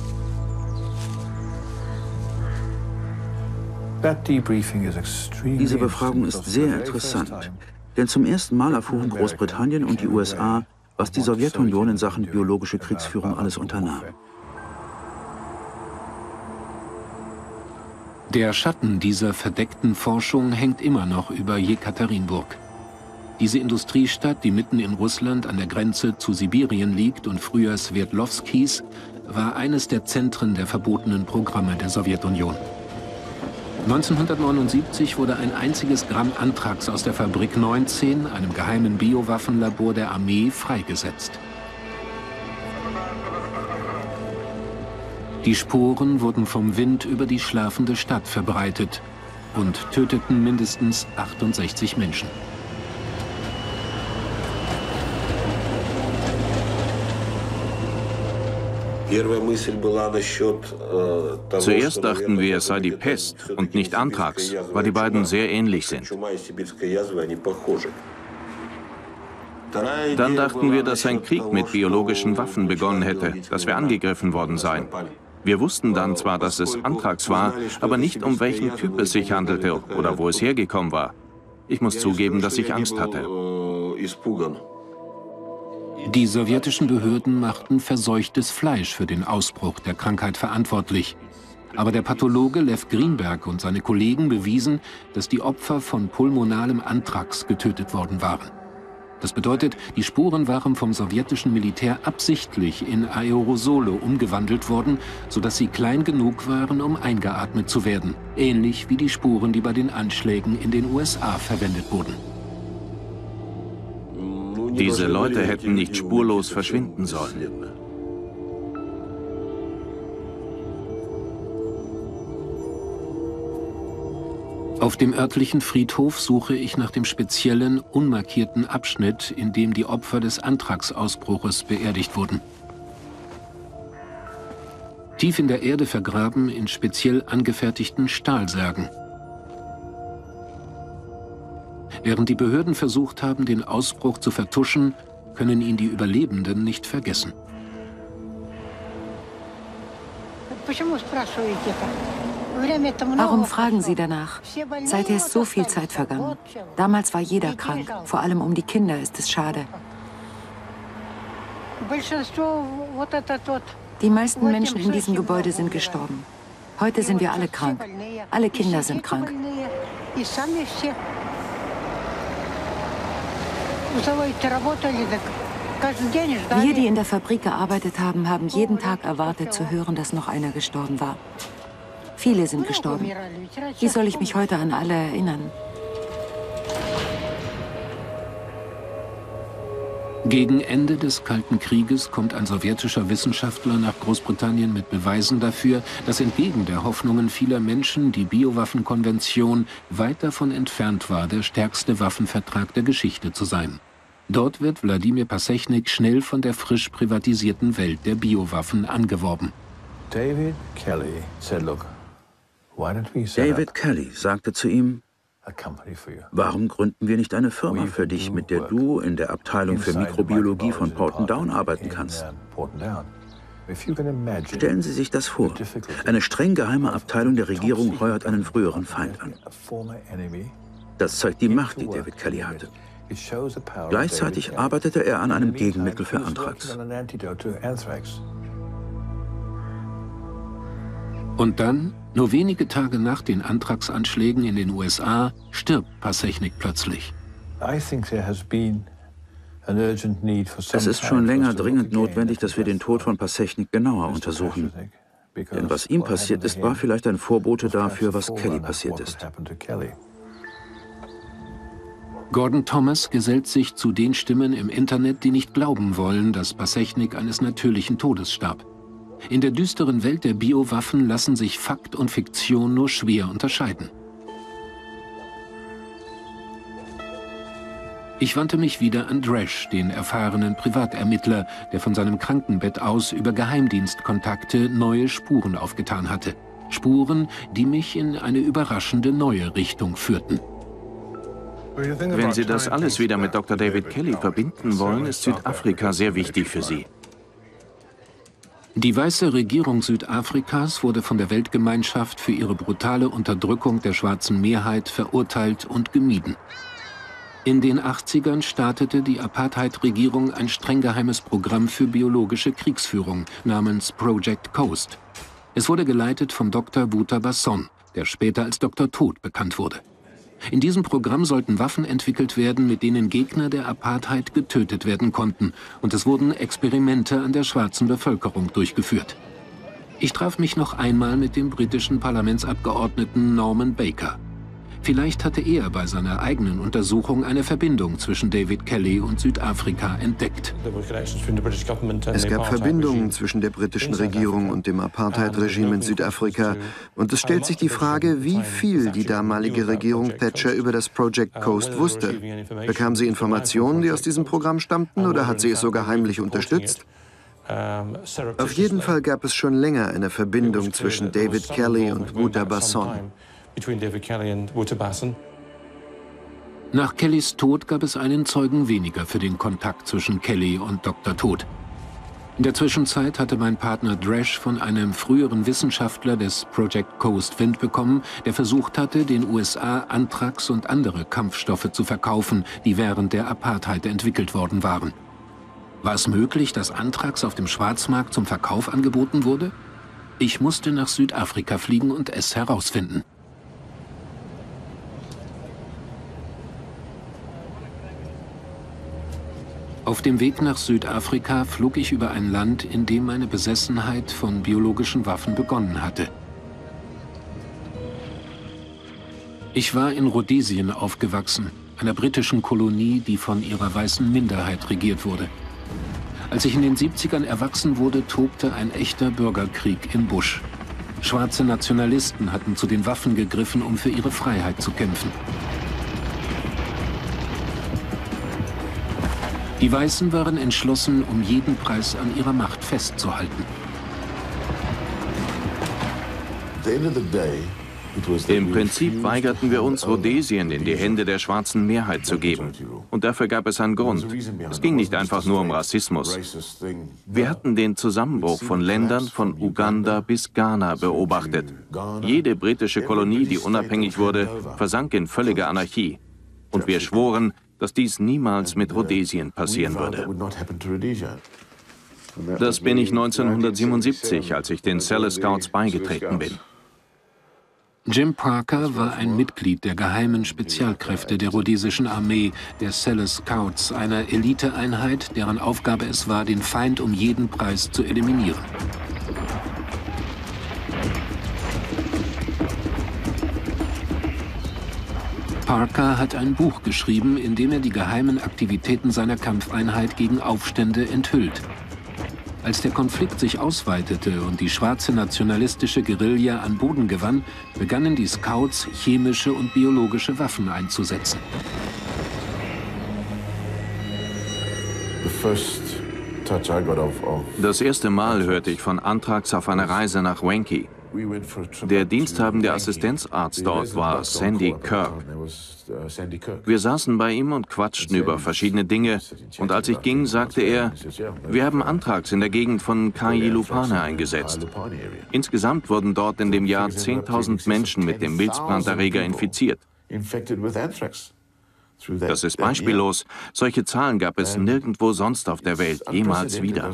Diese Befragung ist sehr interessant, denn zum ersten Mal erfuhren Großbritannien und die USA, was die Sowjetunion in Sachen biologische Kriegsführung alles unternahm. Der Schatten dieser verdeckten Forschung hängt immer noch über Jekaterinburg. Diese Industriestadt, die mitten in Russland an der Grenze zu Sibirien liegt und früher Sverdlovsk hieß, war eines der Zentren der verbotenen Programme der Sowjetunion. 1979 wurde ein einziges Gramm Anthrax aus der Fabrik 19, einem geheimen Biowaffenlabor der Armee, freigesetzt. Die Sporen wurden vom Wind über die schlafende Stadt verbreitet und töteten mindestens 68 Menschen. Zuerst dachten wir, es sei die Pest und nicht Anthrax, weil die beiden sehr ähnlich sind. Dann dachten wir, dass ein Krieg mit biologischen Waffen begonnen hätte, dass wir angegriffen worden seien. Wir wussten dann zwar, dass es Anthrax war, aber nicht, um welchen Typ es sich handelte oder wo es hergekommen war. Ich muss zugeben, dass ich Angst hatte. Die sowjetischen Behörden machten verseuchtes Fleisch für den Ausbruch der Krankheit verantwortlich. Aber der Pathologe Lev Greenberg und seine Kollegen bewiesen, dass die Opfer von pulmonalem Anthrax getötet worden waren. Das bedeutet, die Spuren waren vom sowjetischen Militär absichtlich in Aerosole umgewandelt worden, sodass sie klein genug waren, um eingeatmet zu werden. Ähnlich wie die Spuren, die bei den Anschlägen in den USA verwendet wurden. Diese Leute hätten nicht spurlos verschwinden sollen. Auf dem örtlichen Friedhof suche ich nach dem speziellen, unmarkierten Abschnitt, in dem die Opfer des Anthrax-Ausbruches beerdigt wurden. Tief in der Erde vergraben in speziell angefertigten Stahlsärgen. Während die Behörden versucht haben, den Ausbruch zu vertuschen, können ihn die Überlebenden nicht vergessen. Warum fragen Sie danach? Seither ist so viel Zeit vergangen. Damals war jeder krank. Vor allem um die Kinder ist es schade. Die meisten Menschen in diesem Gebäude sind gestorben. Heute sind wir alle krank. Alle Kinder sind krank. Wir, die in der Fabrik gearbeitet haben, haben jeden Tag erwartet zu hören, dass noch einer gestorben war. Viele sind gestorben. Wie soll ich mich heute an alle erinnern? Gegen Ende des Kalten Krieges kommt ein sowjetischer Wissenschaftler nach Großbritannien mit Beweisen dafür, dass entgegen der Hoffnungen vieler Menschen die Biowaffenkonvention weit davon entfernt war, der stärkste Waffenvertrag der Geschichte zu sein. Dort wird Wladimir Passechnik schnell von der frisch privatisierten Welt der Biowaffen angeworben. David Kelly sagte zu ihm, warum gründen wir nicht eine Firma für dich, mit der du in der Abteilung für Mikrobiologie von Porton Down arbeiten kannst? Stellen Sie sich das vor. Eine streng geheime Abteilung der Regierung heuert einen früheren Feind an. Das zeigt die Macht, die David Kelly hatte. Gleichzeitig arbeitete er an einem Gegenmittel für Anthrax. Und dann, nur wenige Tage nach den Anthrax-Anschlägen in den USA, stirbt Passechnik plötzlich. Es ist schon länger dringend notwendig, dass wir den Tod von Passechnik genauer untersuchen. Denn was ihm passiert ist, war vielleicht ein Vorbote dafür, was Kelly passiert ist. Gordon Thomas gesellt sich zu den Stimmen im Internet, die nicht glauben wollen, dass Passechnik eines natürlichen Todes starb. In der düsteren Welt der Biowaffen lassen sich Fakt und Fiktion nur schwer unterscheiden. Ich wandte mich wieder an Dresch, den erfahrenen Privatermittler, der von seinem Krankenbett aus über Geheimdienstkontakte neue Spuren aufgetan hatte. Spuren, die mich in eine überraschende neue Richtung führten. Wenn Sie das alles wieder mit Dr. David Kelly verbinden wollen, ist Südafrika sehr wichtig für Sie. Die weiße Regierung Südafrikas wurde von der Weltgemeinschaft für ihre brutale Unterdrückung der schwarzen Mehrheit verurteilt und gemieden. In den 80ern startete die Apartheid-Regierung ein streng geheimes Programm für biologische Kriegsführung namens Project Coast. Es wurde geleitet von Dr. Buta Basson, der später als Dr. Tod bekannt wurde. In diesem Programm sollten Waffen entwickelt werden, mit denen Gegner der Apartheid getötet werden konnten, und es wurden Experimente an der schwarzen Bevölkerung durchgeführt. Ich traf mich noch einmal mit dem britischen Parlamentsabgeordneten Norman Baker. Vielleicht hatte er bei seiner eigenen Untersuchung eine Verbindung zwischen David Kelly und Südafrika entdeckt. Es gab Verbindungen zwischen der britischen Regierung und dem Apartheid-Regime in Südafrika. Und es stellt sich die Frage, wie viel die damalige Regierung Thatcher über das Project Coast wusste. Bekam sie Informationen, die aus diesem Programm stammten, oder hat sie es sogar heimlich unterstützt? Auf jeden Fall gab es schon länger eine Verbindung zwischen David Kelly und Wouter Basson. Nach Kellys Tod gab es einen Zeugen weniger für den Kontakt zwischen Kelly und Dr. Tod. In der Zwischenzeit hatte mein Partner Dresch von einem früheren Wissenschaftler des Project Coast Wind bekommen, der versucht hatte, den USA Anthrax und andere Kampfstoffe zu verkaufen, die während der Apartheid entwickelt worden waren. War es möglich, dass Anthrax auf dem Schwarzmarkt zum Verkauf angeboten wurde? Ich musste nach Südafrika fliegen und es herausfinden. Auf dem Weg nach Südafrika flog ich über ein Land, in dem meine Besessenheit von biologischen Waffen begonnen hatte. Ich war in Rhodesien aufgewachsen, einer britischen Kolonie, die von ihrer weißen Minderheit regiert wurde. Als ich in den 70ern erwachsen wurde, tobte ein echter Bürgerkrieg im Busch. Schwarze Nationalisten hatten zu den Waffen gegriffen, um für ihre Freiheit zu kämpfen. Die Weißen waren entschlossen, um jeden Preis an ihrer Macht festzuhalten. Im Prinzip weigerten wir uns, Rhodesien in die Hände der schwarzen Mehrheit zu geben. Und dafür gab es einen Grund. Es ging nicht einfach nur um Rassismus. Wir hatten den Zusammenbruch von Ländern von Uganda bis Ghana beobachtet. Jede britische Kolonie, die unabhängig wurde, versank in völlige Anarchie. Und wir schworen, dass dies niemals mit Rhodesien passieren würde. Das bin ich 1977, als ich den Celle Scouts beigetreten bin. Jim Parker war ein Mitglied der geheimen Spezialkräfte der rhodesischen Armee, der Celle Scouts, einer Eliteeinheit, deren Aufgabe es war, den Feind um jeden Preis zu eliminieren. Parker hat ein Buch geschrieben, in dem er die geheimen Aktivitäten seiner Kampfeinheit gegen Aufstände enthüllt. Als der Konflikt sich ausweitete und die schwarze nationalistische Guerilla an Boden gewann, begannen die Scouts, chemische und biologische Waffen einzusetzen. Das erste Mal hörte ich von Anthrax auf einer Reise nach Wankie. Der diensthabende Assistenzarzt dort war Sandy Kirk. Wir saßen bei ihm und quatschten über verschiedene Dinge. Und als ich ging, sagte er, wir haben Anthrax in der Gegend von Kailupane eingesetzt. Insgesamt wurden dort in dem Jahr 10.000 Menschen mit dem Milzbranderreger infiziert. Das ist beispiellos. Solche Zahlen gab es nirgendwo sonst auf der Welt jemals wieder.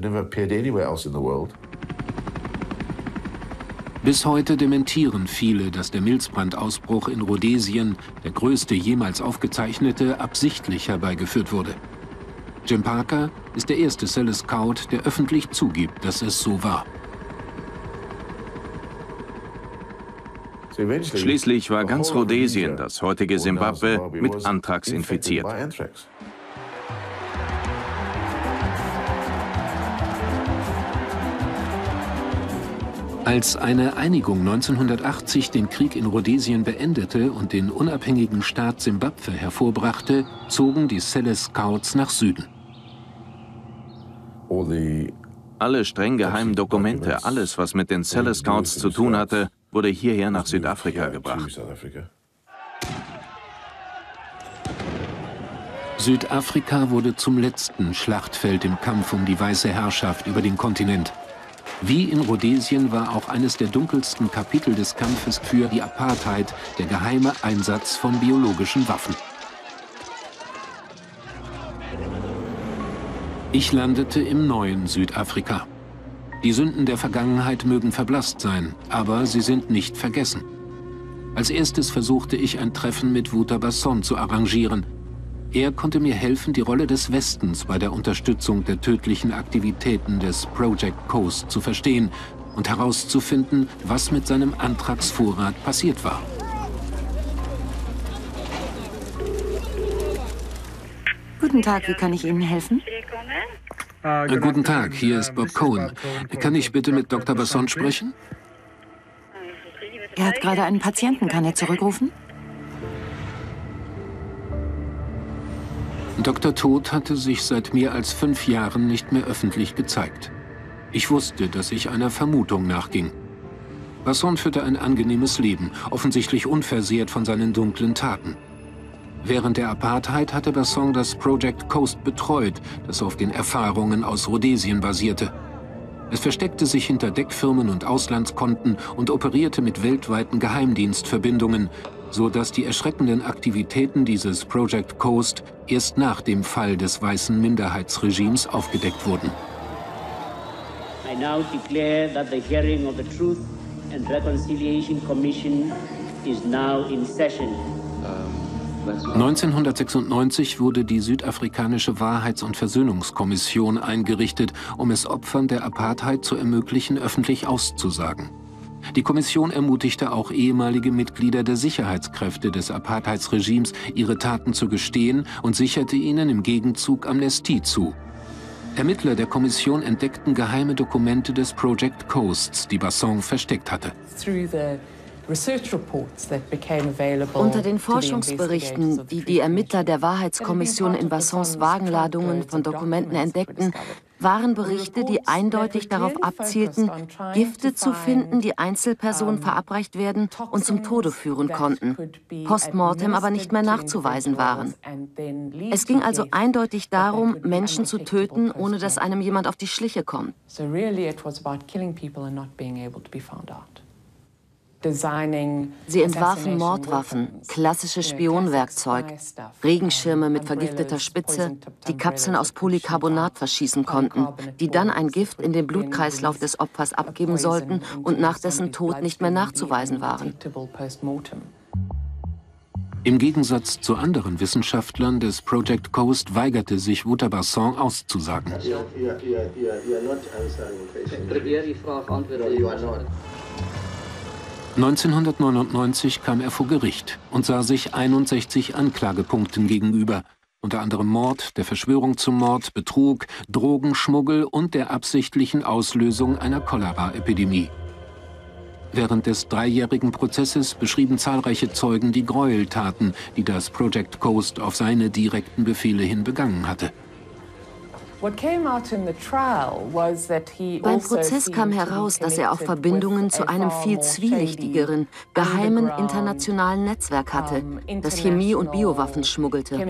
Bis heute dementieren viele, dass der Milzbrandausbruch in Rhodesien, der größte jemals aufgezeichnete, absichtlich herbeigeführt wurde. Jim Parker ist der erste Celle Scout, der öffentlich zugibt, dass es so war. Schließlich war ganz Rhodesien, das heutige Simbabwe, mit Anthrax infiziert. Als eine Einigung 1980 den Krieg in Rhodesien beendete und den unabhängigen Staat Simbabwe hervorbrachte, zogen die Celle Scouts nach Süden. Alle streng geheimen Dokumente, alles, was mit den Celle Scouts zu tun hatte, wurde hierher nach Südafrika gebracht. Südafrika wurde zum letzten Schlachtfeld im Kampf um die weiße Herrschaft über den Kontinent. Wie in Rhodesien war auch eines der dunkelsten Kapitel des Kampfes für die Apartheid der geheime Einsatz von biologischen Waffen. Ich landete im neuen Südafrika. Die Sünden der Vergangenheit mögen verblasst sein, aber sie sind nicht vergessen. Als erstes versuchte ich, ein Treffen mit Wouter Basson zu arrangieren. Er konnte mir helfen, die Rolle des Westens bei der Unterstützung der tödlichen Aktivitäten des Project Coast zu verstehen und herauszufinden, was mit seinem Anthrax-Vorrat passiert war. Guten Tag, wie kann ich Ihnen helfen? Guten Tag, hier ist Bob Cohen. Kann ich bitte mit Dr. Basson sprechen? Er hat gerade einen Patienten. Kann er zurückrufen? Dr. Tod hatte sich seit mehr als 5 Jahren nicht mehr öffentlich gezeigt. Ich wusste, dass ich einer Vermutung nachging. Basson führte ein angenehmes Leben, offensichtlich unversehrt von seinen dunklen Taten. Während der Apartheid hatte Basson das Project Coast betreut, das auf den Erfahrungen aus Rhodesien basierte. Es versteckte sich hinter Deckfirmen und Auslandskonten und operierte mit weltweiten Geheimdienstverbindungen, so dass die erschreckenden Aktivitäten dieses Project Coast erst nach dem Fall des weißen Minderheitsregimes aufgedeckt wurden. I now declare that the hearing of the Truth and Reconciliation Commission is now in session. 1996 wurde die südafrikanische Wahrheits- und Versöhnungskommission eingerichtet, um es Opfern der Apartheid zu ermöglichen, öffentlich auszusagen. Die Kommission ermutigte auch ehemalige Mitglieder der Sicherheitskräfte des Apartheidsregimes, ihre Taten zu gestehen und sicherte ihnen im Gegenzug Amnestie zu. Ermittler der Kommission entdeckten geheime Dokumente des Project Coasts, die Basson versteckt hatte. Unter den Forschungsberichten, die die Ermittler der Wahrheitskommission in Bassons Wagenladungen von Dokumenten entdeckten, waren Berichte, die eindeutig darauf abzielten, Gifte zu finden, die Einzelpersonen verabreicht werden und zum Tode führen konnten, postmortem aber nicht mehr nachzuweisen waren. Es ging also eindeutig darum, Menschen zu töten, ohne dass einem jemand auf die Schliche kommt. Sie entwarfen Mordwaffen, klassisches Spionwerkzeug, Regenschirme mit vergifteter Spitze, die Kapseln aus Polycarbonat verschießen konnten, die dann ein Gift in den Blutkreislauf des Opfers abgeben sollten und nach dessen Tod nicht mehr nachzuweisen waren. Im Gegensatz zu anderen Wissenschaftlern des Project Coast weigerte sich Wouter Basson auszusagen. 1999 kam er vor Gericht und sah sich 61 Anklagepunkten gegenüber, unter anderem Mord, der Verschwörung zum Mord, Betrug, Drogenschmuggel und der absichtlichen Auslösung einer Cholera-Epidemie. Während des 3-jährigen Prozesses beschrieben zahlreiche Zeugen die Gräueltaten, die das Project Coast auf seine direkten Befehle hin begangen hatte. Beim Prozess kam heraus, dass er auch Verbindungen zu einem viel zwielichtigeren, geheimen internationalen Netzwerk hatte, das Chemie- und Biowaffen schmuggelte.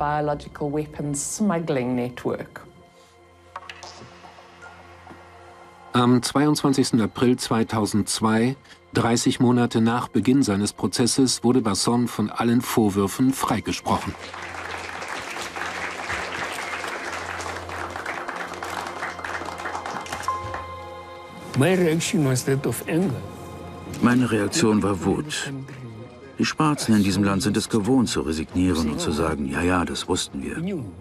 Am 22. April 2002, 30 Monate nach Beginn seines Prozesses, wurde Basson von allen Vorwürfen freigesprochen. Meine Reaktion war Wut. Die Schwarzen in diesem Land sind es gewohnt, zu resignieren und zu sagen, ja, ja, das wussten wir.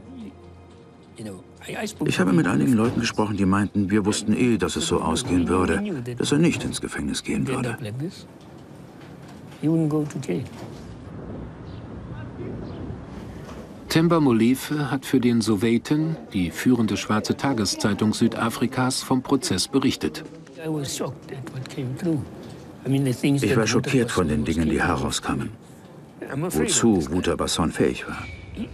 Ich habe mit einigen Leuten gesprochen, die meinten, wir wussten eh, dass es so ausgehen würde, dass er nicht ins Gefängnis gehen würde. Themba Molefe hat für den Sowetan, die führende schwarze Tageszeitung Südafrikas, vom Prozess berichtet. Ich war schockiert von den Dingen, die herauskamen. Wozu Wouter Basson fähig war.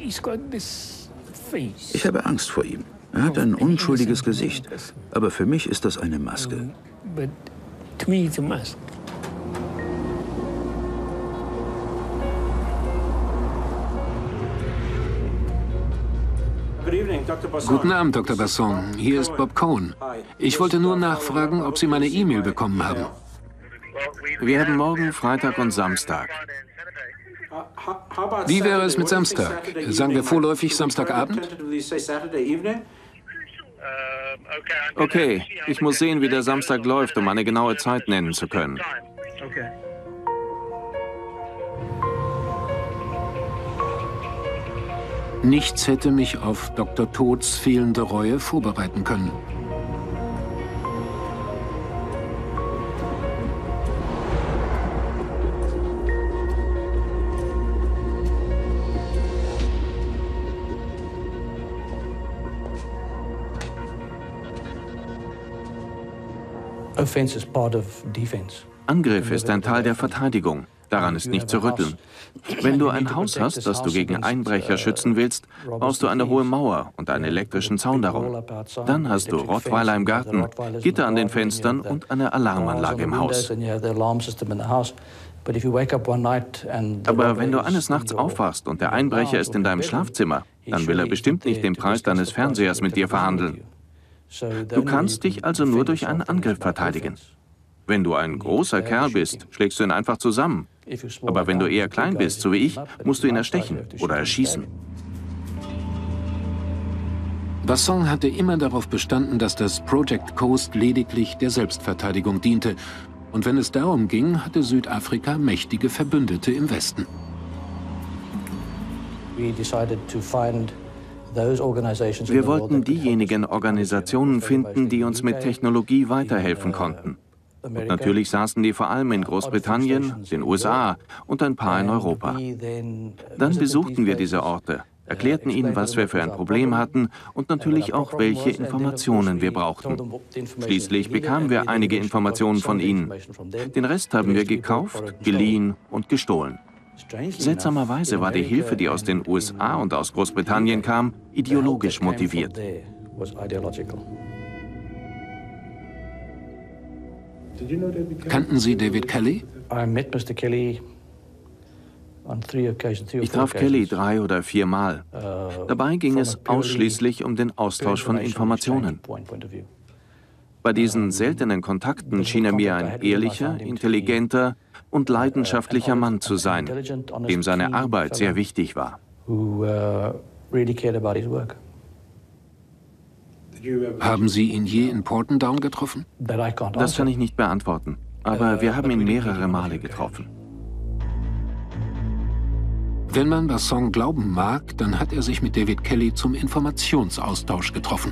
Ich habe Angst vor ihm. Er hat ein unschuldiges Gesicht. Aber für mich ist das eine Maske. Guten Abend, Dr. Basson. Hier ist Bob Cohen. Ich wollte nur nachfragen, ob Sie meine E-Mail bekommen haben. Wir haben morgen Freitag und Samstag. Wie wäre es mit Samstag? Sagen wir vorläufig Samstagabend? Okay, ich muss sehen, wie der Samstag läuft, um eine genaue Zeit nennen zu können. Nichts hätte mich auf Dr. Tods fehlende Reue vorbereiten können. Angriff ist ein Teil der Verteidigung. Daran ist nicht zu rütteln. Wenn du ein Haus hast, das du gegen Einbrecher schützen willst, baust du eine hohe Mauer und einen elektrischen Zaun darum. Dann hast du Rottweiler im Garten, Gitter an den Fenstern und eine Alarmanlage im Haus. Aber wenn du eines Nachts aufwachst und der Einbrecher ist in deinem Schlafzimmer, dann will er bestimmt nicht den Preis deines Fernsehers mit dir verhandeln. Du kannst dich also nur durch einen Angriff verteidigen. Wenn du ein großer Kerl bist, schlägst du ihn einfach zusammen. Aber wenn du eher klein bist, so wie ich, musst du ihn erstechen oder erschießen. Basson hatte immer darauf bestanden, dass das Project Coast lediglich der Selbstverteidigung diente. Und wenn es darum ging, hatte Südafrika mächtige Verbündete im Westen. Wir wollten diejenigen Organisationen finden, die uns mit Technologie weiterhelfen konnten. Und natürlich saßen die vor allem in Großbritannien, den USA und ein paar in Europa. Dann besuchten wir diese Orte, erklärten ihnen, was wir für ein Problem hatten und natürlich auch, welche Informationen wir brauchten. Schließlich bekamen wir einige Informationen von ihnen. Den Rest haben wir gekauft, geliehen und gestohlen. Seltsamerweise war die Hilfe, die aus den USA und aus Großbritannien kam, ideologisch motiviert. Kannten Sie David Kelly? Ich traf Kelly 3 oder 4 Mal. Dabei ging es ausschließlich um den Austausch von Informationen. Bei diesen seltenen Kontakten schien er mir ein ehrlicher, intelligenter und leidenschaftlicher Mann zu sein, dem seine Arbeit sehr wichtig war. Haben Sie ihn je in Portendown getroffen? Das kann ich nicht beantworten, aber wir haben ihn mehrere Male getroffen. Wenn man Basson glauben mag, dann hat er sich mit David Kelly zum Informationsaustausch getroffen.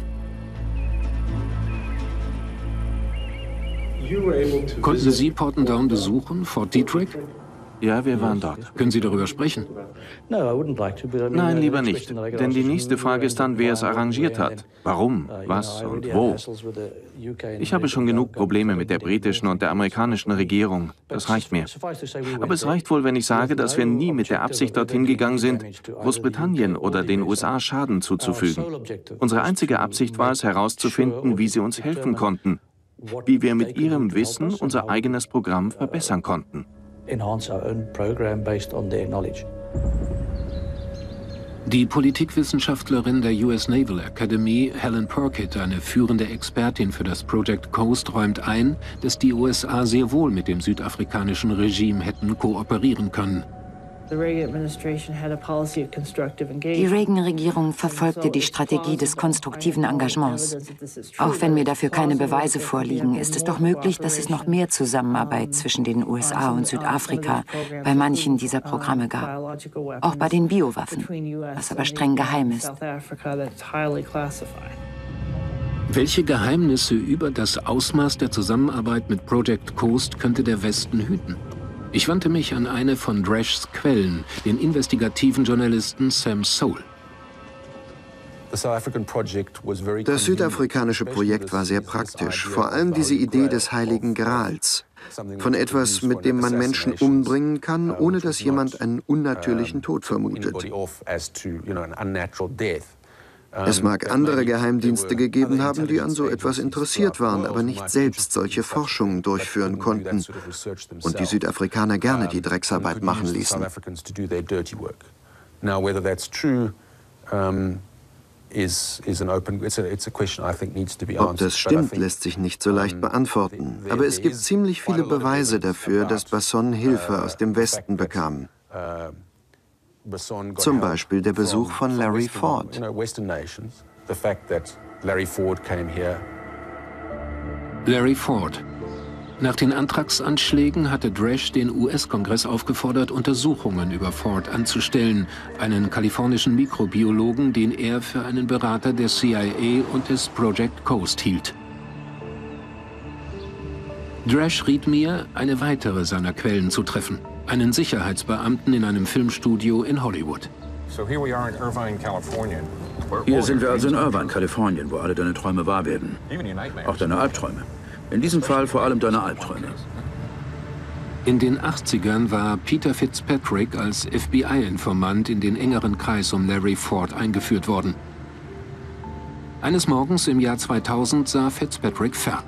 Konnten Sie Portendown besuchen, Fort Detrick? Ja, wir waren dort. Können Sie darüber sprechen? Nein, lieber nicht. Denn die nächste Frage ist dann, wer es arrangiert hat. Warum, was und wo. Ich habe schon genug Probleme mit der britischen und der amerikanischen Regierung. Das reicht mir. Aber es reicht wohl, wenn ich sage, dass wir nie mit der Absicht dorthin gegangen sind, Großbritannien oder den USA Schaden zuzufügen. Unsere einzige Absicht war es, herauszufinden, wie sie uns helfen konnten, wie wir mit ihrem Wissen unser eigenes Programm verbessern konnten. Die Politikwissenschaftlerin der US Naval Academy, Helen Perkett, eine führende Expertin für das Project Coast, räumt ein, dass die USA sehr wohl mit dem südafrikanischen Regime hätten kooperieren können. Die Reagan-Regierung verfolgte die Strategie des konstruktiven Engagements. Auch wenn mir dafür keine Beweise vorliegen, ist es doch möglich, dass es noch mehr Zusammenarbeit zwischen den USA und Südafrika bei manchen dieser Programme gab. Auch bei den Biowaffen, was aber streng geheim ist. Welche Geheimnisse über das Ausmaß der Zusammenarbeit mit Project Coast könnte der Westen hüten? Ich wandte mich an eine von Dreshs Quellen, den investigativen Journalisten Sam Soule. Das südafrikanische Projekt war sehr praktisch, vor allem diese Idee des Heiligen Grals. Von etwas, mit dem man Menschen umbringen kann, ohne dass jemand einen unnatürlichen Tod vermutet. Es mag andere Geheimdienste gegeben haben, die an so etwas interessiert waren, aber nicht selbst solche Forschungen durchführen konnten und die Südafrikaner gerne die Drecksarbeit machen ließen. Ob das stimmt, lässt sich nicht so leicht beantworten. Aber es gibt ziemlich viele Beweise dafür, dass Basson Hilfe aus dem Westen bekam. Zum Beispiel der Besuch von Larry Ford. Larry Ford. Nach den Antragsanschlägen hatte Dresch den US-Kongress aufgefordert, Untersuchungen über Ford anzustellen, einen kalifornischen Mikrobiologen, den er für einen Berater der CIA und des Project Coast hielt. Dresch riet mir, eine weitere seiner Quellen zu treffen. Einen Sicherheitsbeamten in einem Filmstudio in Hollywood. Hier sind wir also in Irvine, Kalifornien, wo alle deine Träume wahr werden. Auch deine Albträume. In diesem Fall vor allem deine Albträume. In den 80ern war Peter Fitzpatrick als FBI-Informant in den engeren Kreis um Larry Ford eingeführt worden. Eines Morgens im Jahr 2000 sah Fitzpatrick fern.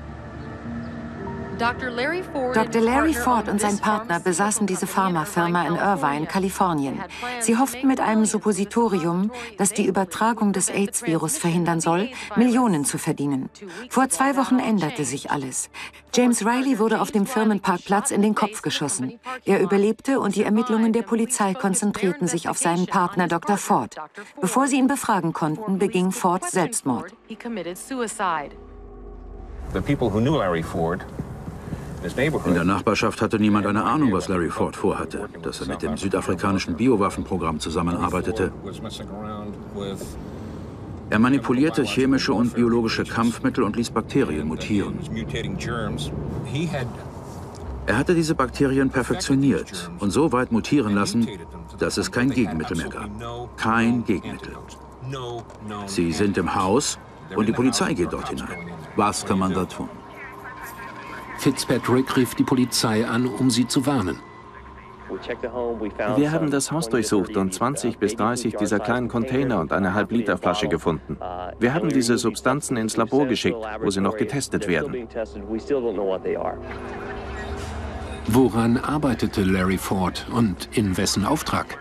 Dr. Larry Ford und sein Partner besaßen diese Pharmafirma in Irvine, Kalifornien. Sie hofften mit einem Suppositorium, das die Übertragung des AIDS-Virus verhindern soll, Millionen zu verdienen. Vor 2 Wochen änderte sich alles. James Riley wurde auf dem Firmenparkplatz in den Kopf geschossen. Er überlebte und die Ermittlungen der Polizei konzentrierten sich auf seinen Partner Dr. Ford. Bevor sie ihn befragen konnten, beging Ford Selbstmord. In der Nachbarschaft hatte niemand eine Ahnung, was Larry Ford vorhatte, dass er mit dem südafrikanischen Biowaffenprogramm zusammenarbeitete. Er manipulierte chemische und biologische Kampfmittel und ließ Bakterien mutieren. Er hatte diese Bakterien perfektioniert und so weit mutieren lassen, dass es kein Gegenmittel mehr gab. Kein Gegenmittel. Sie sind im Haus und die Polizei geht dort hinein. Was kann man da tun? Fitzpatrick rief die Polizei an, um sie zu warnen. Wir haben das Haus durchsucht und 20 bis 30 dieser kleinen Container und eine Halb-Liter-Flasche gefunden. Wir haben diese Substanzen ins Labor geschickt, wo sie noch getestet werden. Woran arbeitete Larry Ford und in wessen Auftrag?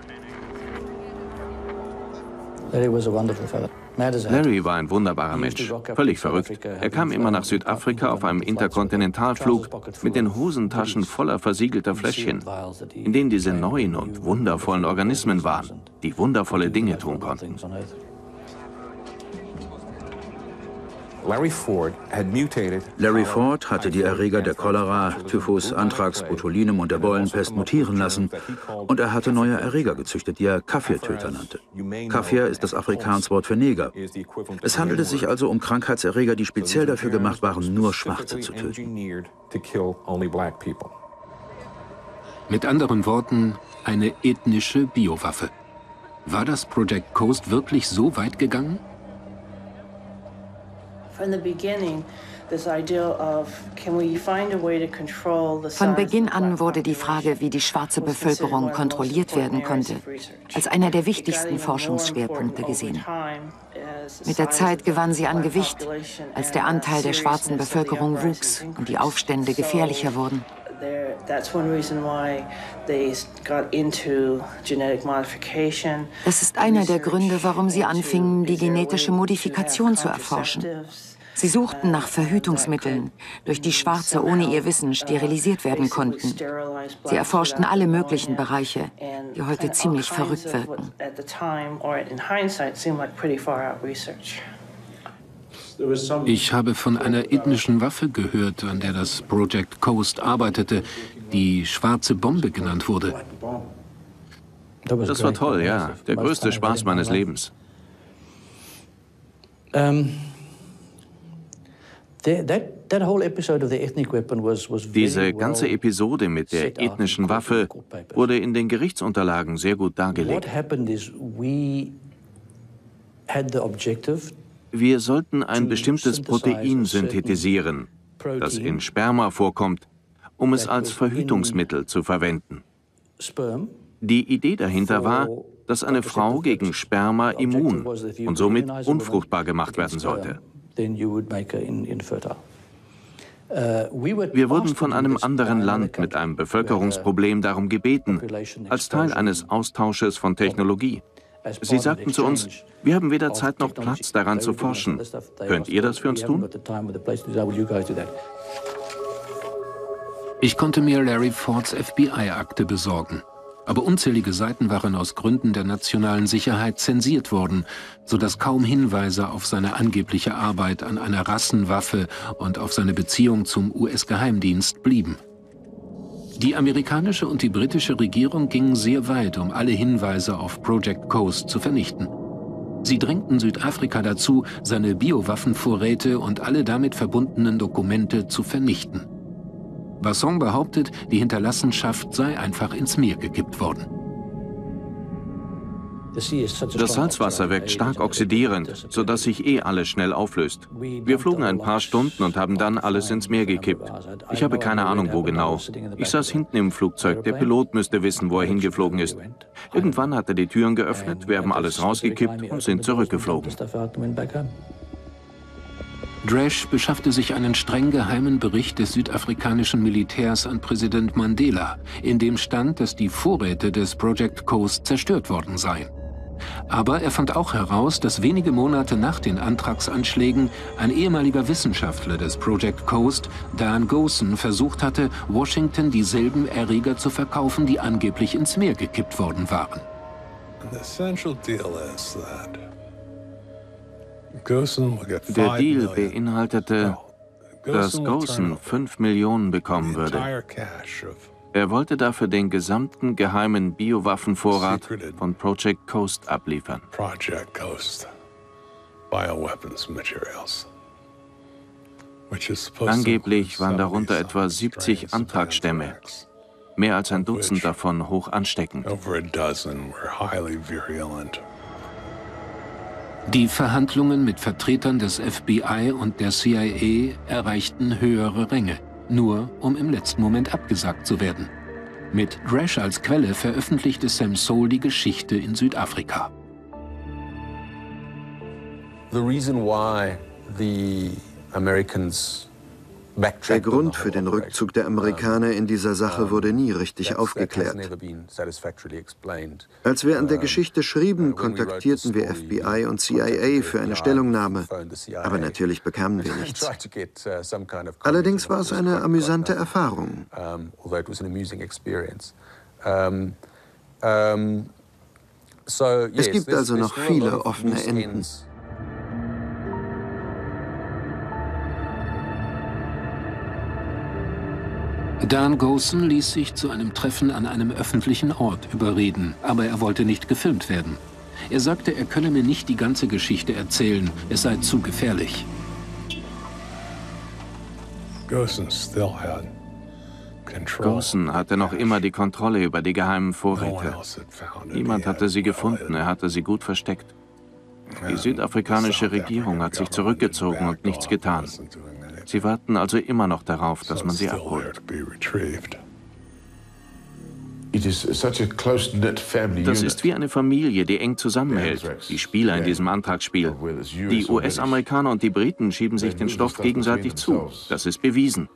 Larry war ein wunderbarer Mensch, völlig verrückt. Er kam immer nach Südafrika auf einem Interkontinentalflug mit den Hosentaschen voller versiegelter Fläschchen, in denen diese neuen und wundervollen Organismen waren, die wundervolle Dinge tun konnten. Larry Ford hatte die Erreger der Cholera, Typhus, Anthrax, Botulinum und der Beulenpest mutieren lassen und er hatte neue Erreger gezüchtet, die er Kafirtöter nannte. Kafir ist das Afrikanswort für Neger. Es handelte sich also um Krankheitserreger, die speziell dafür gemacht waren, nur Schwarze zu töten. Mit anderen Worten, eine ethnische Biowaffe. War das Project Coast wirklich so weit gegangen? Von Beginn an wurde die Frage, wie die schwarze Bevölkerung kontrolliert werden konnte, als einer der wichtigsten Forschungsschwerpunkte gesehen. Mit der Zeit gewann sie an Gewicht, als der Anteil der schwarzen Bevölkerung wuchs und die Aufstände gefährlicher wurden. Das ist einer der Gründe, warum sie anfingen, die genetische Modifikation zu erforschen. Sie suchten nach Verhütungsmitteln, durch die Schwarze ohne ihr Wissen sterilisiert werden konnten. Sie erforschten alle möglichen Bereiche, die heute ziemlich verrückt wirken. Ich habe von einer ethnischen Waffe gehört, an der das Project Coast arbeitete, die schwarze Bombe genannt wurde. Das war toll, ja. Der größte Spaß meines Lebens. Diese ganze Episode mit der ethnischen Waffe wurde in den Gerichtsunterlagen sehr gut dargelegt. Wir sollten ein bestimmtes Protein synthetisieren, das in Sperma vorkommt, um es als Verhütungsmittel zu verwenden. Die Idee dahinter war, dass eine Frau gegen Sperma immun und somit unfruchtbar gemacht werden sollte. Wir wurden von einem anderen Land mit einem Bevölkerungsproblem darum gebeten, als Teil eines Austausches von Technologie. Sie sagten zu uns, wir haben weder Zeit noch Platz, daran zu forschen. Könnt ihr das für uns tun? Ich konnte mir Larry Fords FBI-Akte besorgen. Aber unzählige Seiten waren aus Gründen der nationalen Sicherheit zensiert worden, sodass kaum Hinweise auf seine angebliche Arbeit an einer Rassenwaffe und auf seine Beziehung zum US-Geheimdienst blieben. Die amerikanische und die britische Regierung gingen sehr weit, um alle Hinweise auf Project Coast zu vernichten. Sie drängten Südafrika dazu, seine Biowaffenvorräte und alle damit verbundenen Dokumente zu vernichten. Basson behauptet, die Hinterlassenschaft sei einfach ins Meer gekippt worden. Das Salzwasser wirkt stark oxidierend, sodass sich alles schnell auflöst. Wir flogen ein paar Stunden und haben dann alles ins Meer gekippt. Ich habe keine Ahnung, wo genau. Ich saß hinten im Flugzeug, der Pilot müsste wissen, wo er hingeflogen ist. Irgendwann hat er die Türen geöffnet, wir haben alles rausgekippt und sind zurückgeflogen. Dresch beschaffte sich einen streng geheimen Bericht des südafrikanischen Militärs an Präsident Mandela, in dem stand, dass die Vorräte des Project Coast zerstört worden seien. Aber er fand auch heraus, dass wenige Monate nach den Antragsanschlägen ein ehemaliger Wissenschaftler des Project Coast, Dan Gosen, versucht hatte, Washington dieselben Erreger zu verkaufen, die angeblich ins Meer gekippt worden waren. Der Deal beinhaltete, dass Gosen 5 Millionen bekommen würde. Er wollte dafür den gesamten geheimen Biowaffenvorrat von Project Coast abliefern. Angeblich waren darunter etwa 70 Antragsstämme, mehr als ein Dutzend davon hoch ansteckend. Die Verhandlungen mit Vertretern des FBI und der CIA erreichten höhere Ränge, nur um im letzten Moment abgesagt zu werden. Mit Dresch als Quelle veröffentlichte Sam Soule die Geschichte in Südafrika. Der Grund für den Rückzug der Amerikaner in dieser Sache wurde nie richtig aufgeklärt. Als wir an der Geschichte schrieben, kontaktierten wir FBI und CIA für eine Stellungnahme, aber natürlich bekamen wir nichts. Allerdings war es eine amüsante Erfahrung. Es gibt also noch viele offene Enden. Dan Gosen ließ sich zu einem Treffen an einem öffentlichen Ort überreden, aber er wollte nicht gefilmt werden. Er sagte, er könne mir nicht die ganze Geschichte erzählen, es sei zu gefährlich. Gosen hatte noch immer die Kontrolle über die geheimen Vorräte. Niemand hatte sie gefunden, er hatte sie gut versteckt. Die südafrikanische Regierung hat sich zurückgezogen und nichts getan. Sie warten also immer noch darauf, dass man sie abholt. Das ist wie eine Familie, die eng zusammenhält, die Spieler in diesem Antragsspiel. Die US-Amerikaner und die Briten schieben sich den Stoff gegenseitig zu. Das ist bewiesen.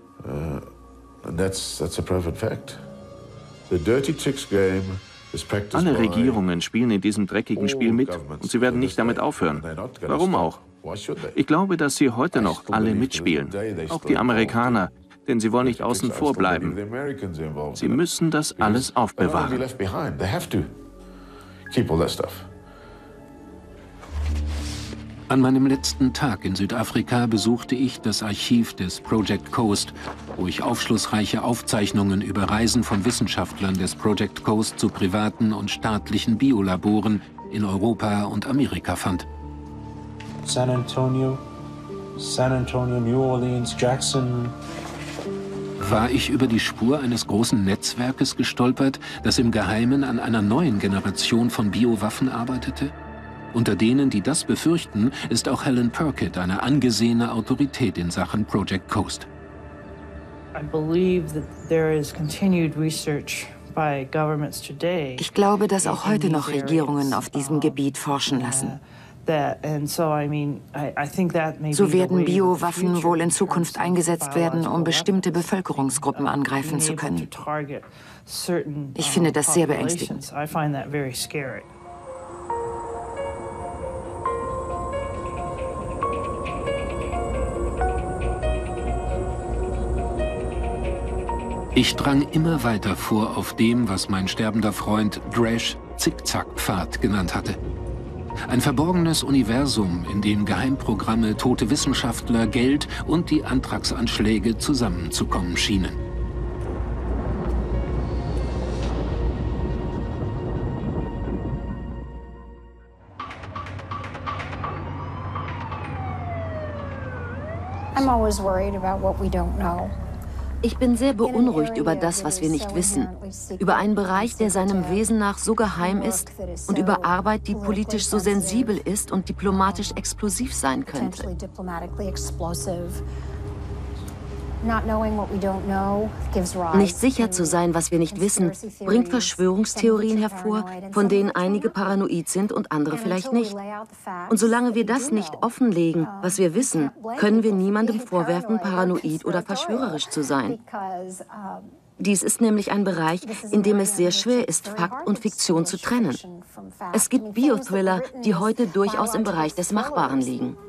Alle Regierungen spielen in diesem dreckigen Spiel mit und sie werden nicht damit aufhören. Warum auch? Ich glaube, dass sie heute noch alle mitspielen, auch die Amerikaner, denn sie wollen nicht außen vor bleiben. Sie müssen das alles aufbewahren. An meinem letzten Tag in Südafrika besuchte ich das Archiv des Project Coast, wo ich aufschlussreiche Aufzeichnungen über Reisen von Wissenschaftlern des Project Coast zu privaten und staatlichen Biolaboren in Europa und Amerika fand. San Antonio, New Orleans, Jackson. War ich über die Spur eines großen Netzwerkes gestolpert, das im Geheimen an einer neuen Generation von Biowaffen arbeitete? Unter denen, die das befürchten, ist auch Helen Perkett eine angesehene Autorität in Sachen Project Coast. Ich glaube, dass auch heute noch Regierungen auf diesem Gebiet forschen lassen. So werden Biowaffen wohl in Zukunft eingesetzt werden, um bestimmte Bevölkerungsgruppen angreifen zu können. Ich finde das sehr beängstigend. Ich drang immer weiter vor auf dem, was mein sterbender Freund Dresch Zickzackpfad genannt hatte. Ein verborgenes Universum, in dem Geheimprogramme, tote Wissenschaftler, Geld und die Antragsanschläge zusammenzukommen schienen. I'm always worried about what we don't know. Ich bin sehr beunruhigt über das, was wir nicht wissen. Über einen Bereich, der seinem Wesen nach so geheim ist und über Arbeit, die politisch so sensibel ist und diplomatisch explosiv sein könnte. Nicht sicher zu sein, was wir nicht wissen, bringt Verschwörungstheorien hervor, von denen einige paranoid sind und andere vielleicht nicht. Und solange wir das nicht offenlegen, was wir wissen, können wir niemandem vorwerfen, paranoid oder verschwörerisch zu sein. Dies ist nämlich ein Bereich, in dem es sehr schwer ist, Fakt und Fiktion zu trennen. Es gibt Biothriller, die heute durchaus im Bereich des Machbaren liegen.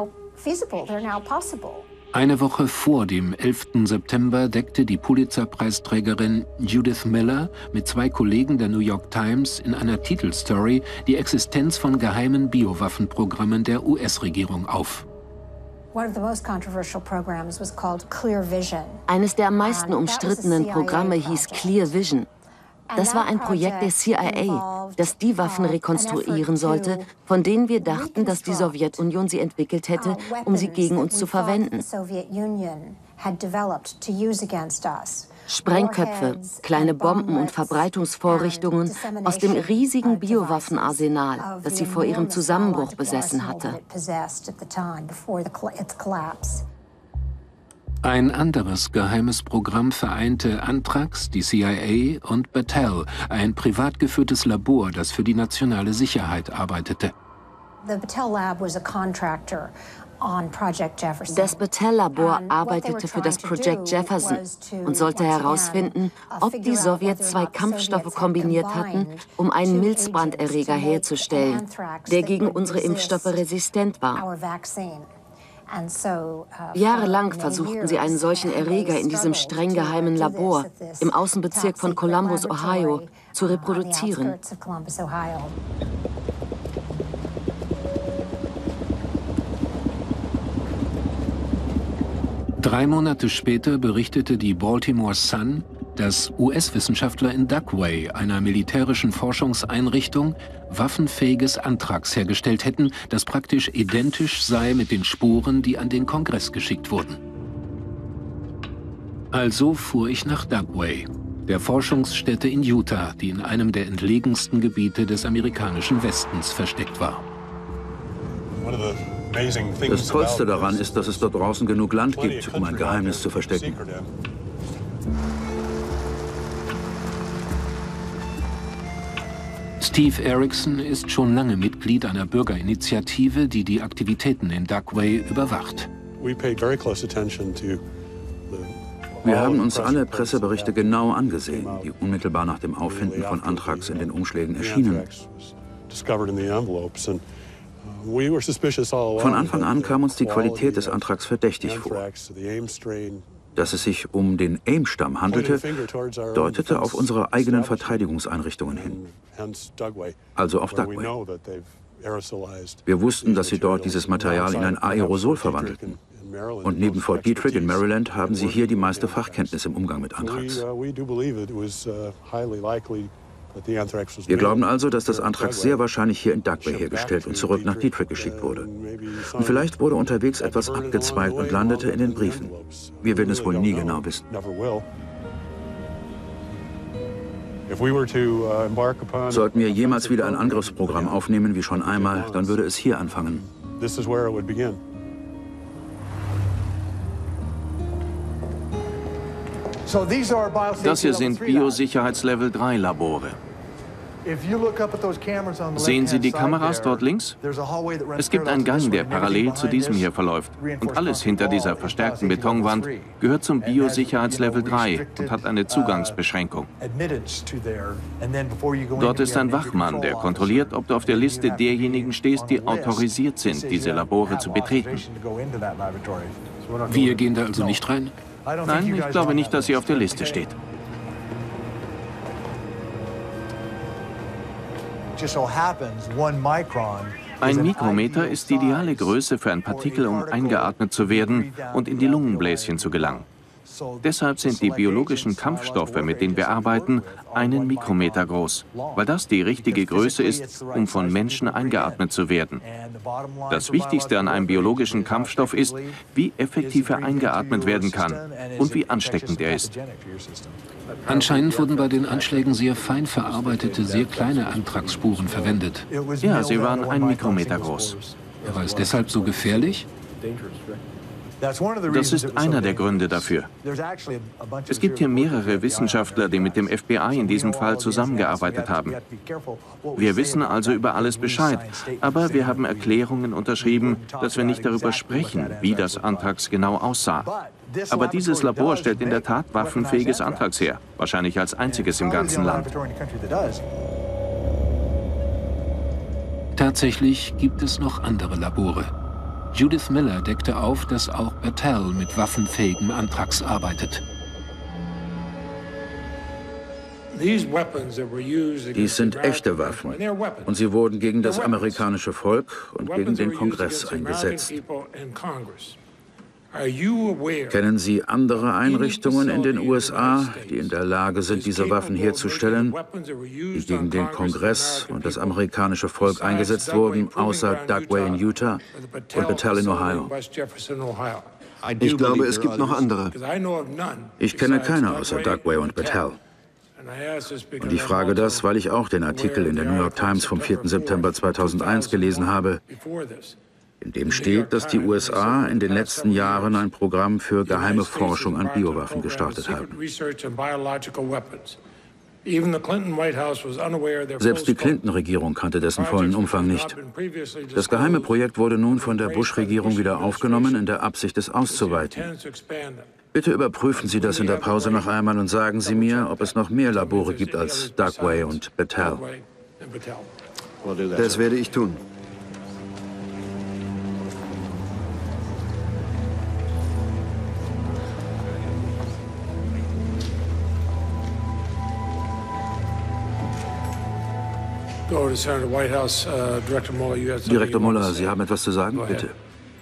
Eine Woche vor dem 11. September deckte die Pulitzer-Preisträgerin Judith Miller mit 2 Kollegen der New York Times in einer Titelstory die Existenz von geheimen Biowaffenprogrammen der US-Regierung auf. Eines der am meisten umstrittenen Programme hieß Clear Vision. Das war ein Projekt der CIA, das die Waffen rekonstruieren sollte, von denen wir dachten, dass die Sowjetunion sie entwickelt hätte, um sie gegen uns zu verwenden. Sprengköpfe, kleine Bomben und Verbreitungsvorrichtungen aus dem riesigen Biowaffenarsenal, das sie vor ihrem Zusammenbruch besessen hatte. Ein anderes geheimes Programm vereinte Anthrax, die CIA und Battelle, ein privat geführtes Labor, das für die nationale Sicherheit arbeitete. Das Battelle-Labor arbeitete für das Project Jefferson und sollte herausfinden, ob die Sowjets 2 Kampfstoffe kombiniert hatten, um einen Milzbranderreger herzustellen, der gegen unsere Impfstoffe resistent war. Jahrelang versuchten sie einen solchen Erreger in diesem streng geheimen Labor im Außenbezirk von Columbus, Ohio, zu reproduzieren. Drei Monate später berichtete die Baltimore Sun, dass US-Wissenschaftler in Dugway, einer militärischen Forschungseinrichtung, waffenfähiges Anthrax hergestellt hätten, das praktisch identisch sei mit den Spuren, die an den Kongress geschickt wurden. Also fuhr ich nach Dugway, der Forschungsstätte in Utah, die in einem der entlegensten Gebiete des amerikanischen Westens versteckt war. Das Tollste daran ist, dass es dort draußen genug Land gibt, um ein Geheimnis zu verstecken. Steve Erickson ist schon lange Mitglied einer Bürgerinitiative, die die Aktivitäten in Dugway überwacht. Wir haben uns alle Presseberichte genau angesehen, die unmittelbar nach dem Auffinden von Anthrax in den Umschlägen erschienen. Von Anfang an kam uns die Qualität des Anthrax verdächtig vor. Dass es sich um den AIM-Stamm handelte, deutete auf unsere eigenen Verteidigungseinrichtungen hin, also auf Dugway. Wir wussten, dass sie dort dieses Material in ein Aerosol verwandelten. Und neben Fort Detrick in Maryland haben sie hier die meiste Fachkenntnis im Umgang mit Anthrax. Wir glauben also, dass das Anthrax sehr wahrscheinlich hier in Dugway hergestellt und zurück nach Detrick geschickt wurde. Und vielleicht wurde unterwegs etwas abgezweigt und landete in den Briefen. Wir werden es wohl nie genau wissen. Sollten wir jemals wieder ein Angriffsprogramm aufnehmen, wie schon einmal, dann würde es hier anfangen. Das hier sind Biosicherheitslevel 3 Labore. Sehen Sie die Kameras dort links? Es gibt einen Gang, der parallel zu diesem hier verläuft. Und alles hinter dieser verstärkten Betonwand gehört zum Biosicherheitslevel 3 und hat eine Zugangsbeschränkung. Dort ist ein Wachmann, der kontrolliert, ob du auf der Liste derjenigen stehst, die autorisiert sind, diese Labore zu betreten. Wir gehen da also nicht rein? Nein, ich glaube nicht, dass sie auf der Liste steht. Ein Mikrometer ist die ideale Größe für ein Partikel, um eingeatmet zu werden und in die Lungenbläschen zu gelangen. Deshalb sind die biologischen Kampfstoffe, mit denen wir arbeiten, 1 Mikrometer groß, weil das die richtige Größe ist, um von Menschen eingeatmet zu werden. Das Wichtigste an einem biologischen Kampfstoff ist, wie effektiv er eingeatmet werden kann und wie ansteckend er ist. Anscheinend wurden bei den Anschlägen sehr fein verarbeitete, sehr kleine Anthraxspuren verwendet. Ja, sie waren 1 Mikrometer groß. War es deshalb so gefährlich? Das ist einer der Gründe dafür. Es gibt hier mehrere Wissenschaftler, die mit dem FBI in diesem Fall zusammengearbeitet haben. Wir wissen also über alles Bescheid, aber wir haben Erklärungen unterschrieben, dass wir nicht darüber sprechen, wie das Anthrax genau aussah. Aber dieses Labor stellt in der Tat waffenfähiges Anthrax her, wahrscheinlich als einziges im ganzen Land. Tatsächlich gibt es noch andere Labore. Judith Miller deckte auf, dass auch Battelle mit waffenfähigem Anthrax arbeitet. Dies sind echte Waffen und sie wurden gegen das amerikanische Volk und gegen den Kongress eingesetzt. Kennen Sie andere Einrichtungen in den USA, die in der Lage sind, diese Waffen herzustellen, die gegen den Kongress und das amerikanische Volk eingesetzt wurden, außer Dugway in Utah und Battelle in Ohio? Ich glaube, es gibt noch andere. Ich kenne keine außer Dugway und Battelle. Und ich frage das, weil ich auch den Artikel in der New York Times vom 4. September 2001 gelesen habe, in dem steht, dass die USA in den letzten Jahren ein Programm für geheime Forschung an Biowaffen gestartet haben. Selbst die Clinton-Regierung kannte dessen vollen Umfang nicht. Das geheime Projekt wurde nun von der Bush-Regierung wieder aufgenommen, in der Absicht, es auszuweiten. Bitte überprüfen Sie das in der Pause noch einmal und sagen Sie mir, ob es noch mehr Labore gibt als Dugway und Battelle. Das werde ich tun. Direktor Mueller, Sie haben etwas zu sagen? Bitte.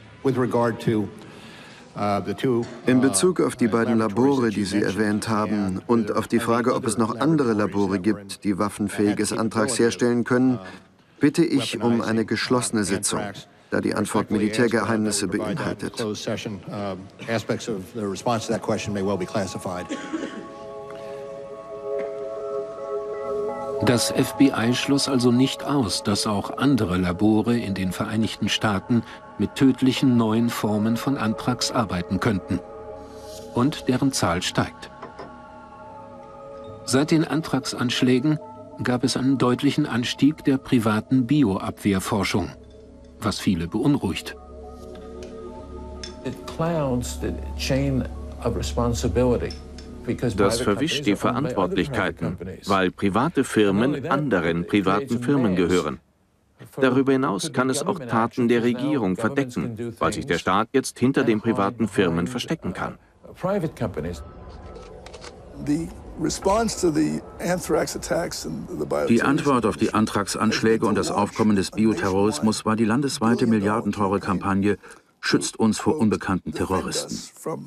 In Bezug auf die beiden Labore, die Sie erwähnt haben, und auf die Frage, ob es noch andere Labore gibt, die waffenfähiges Anthrax herstellen können, bitte ich um eine geschlossene Sitzung, da die Antwort Militärgeheimnisse beinhaltet. Das FBI schloss also nicht aus, dass auch andere Labore in den Vereinigten Staaten mit tödlichen neuen Formen von Anthrax arbeiten könnten. Und deren Zahl steigt. Seit den Anthrax-Anschlägen gab es einen deutlichen Anstieg der privaten Bioabwehrforschung, was viele beunruhigt. Das verwischt die Verantwortlichkeiten, weil private Firmen anderen privaten Firmen gehören. Darüber hinaus kann es auch Taten der Regierung verdecken, weil sich der Staat jetzt hinter den privaten Firmen verstecken kann. Die Antwort auf die Anthrax-Anschläge und das Aufkommen des Bioterrorismus war die landesweite milliardenteure Kampagne »Schützt uns vor unbekannten Terroristen«.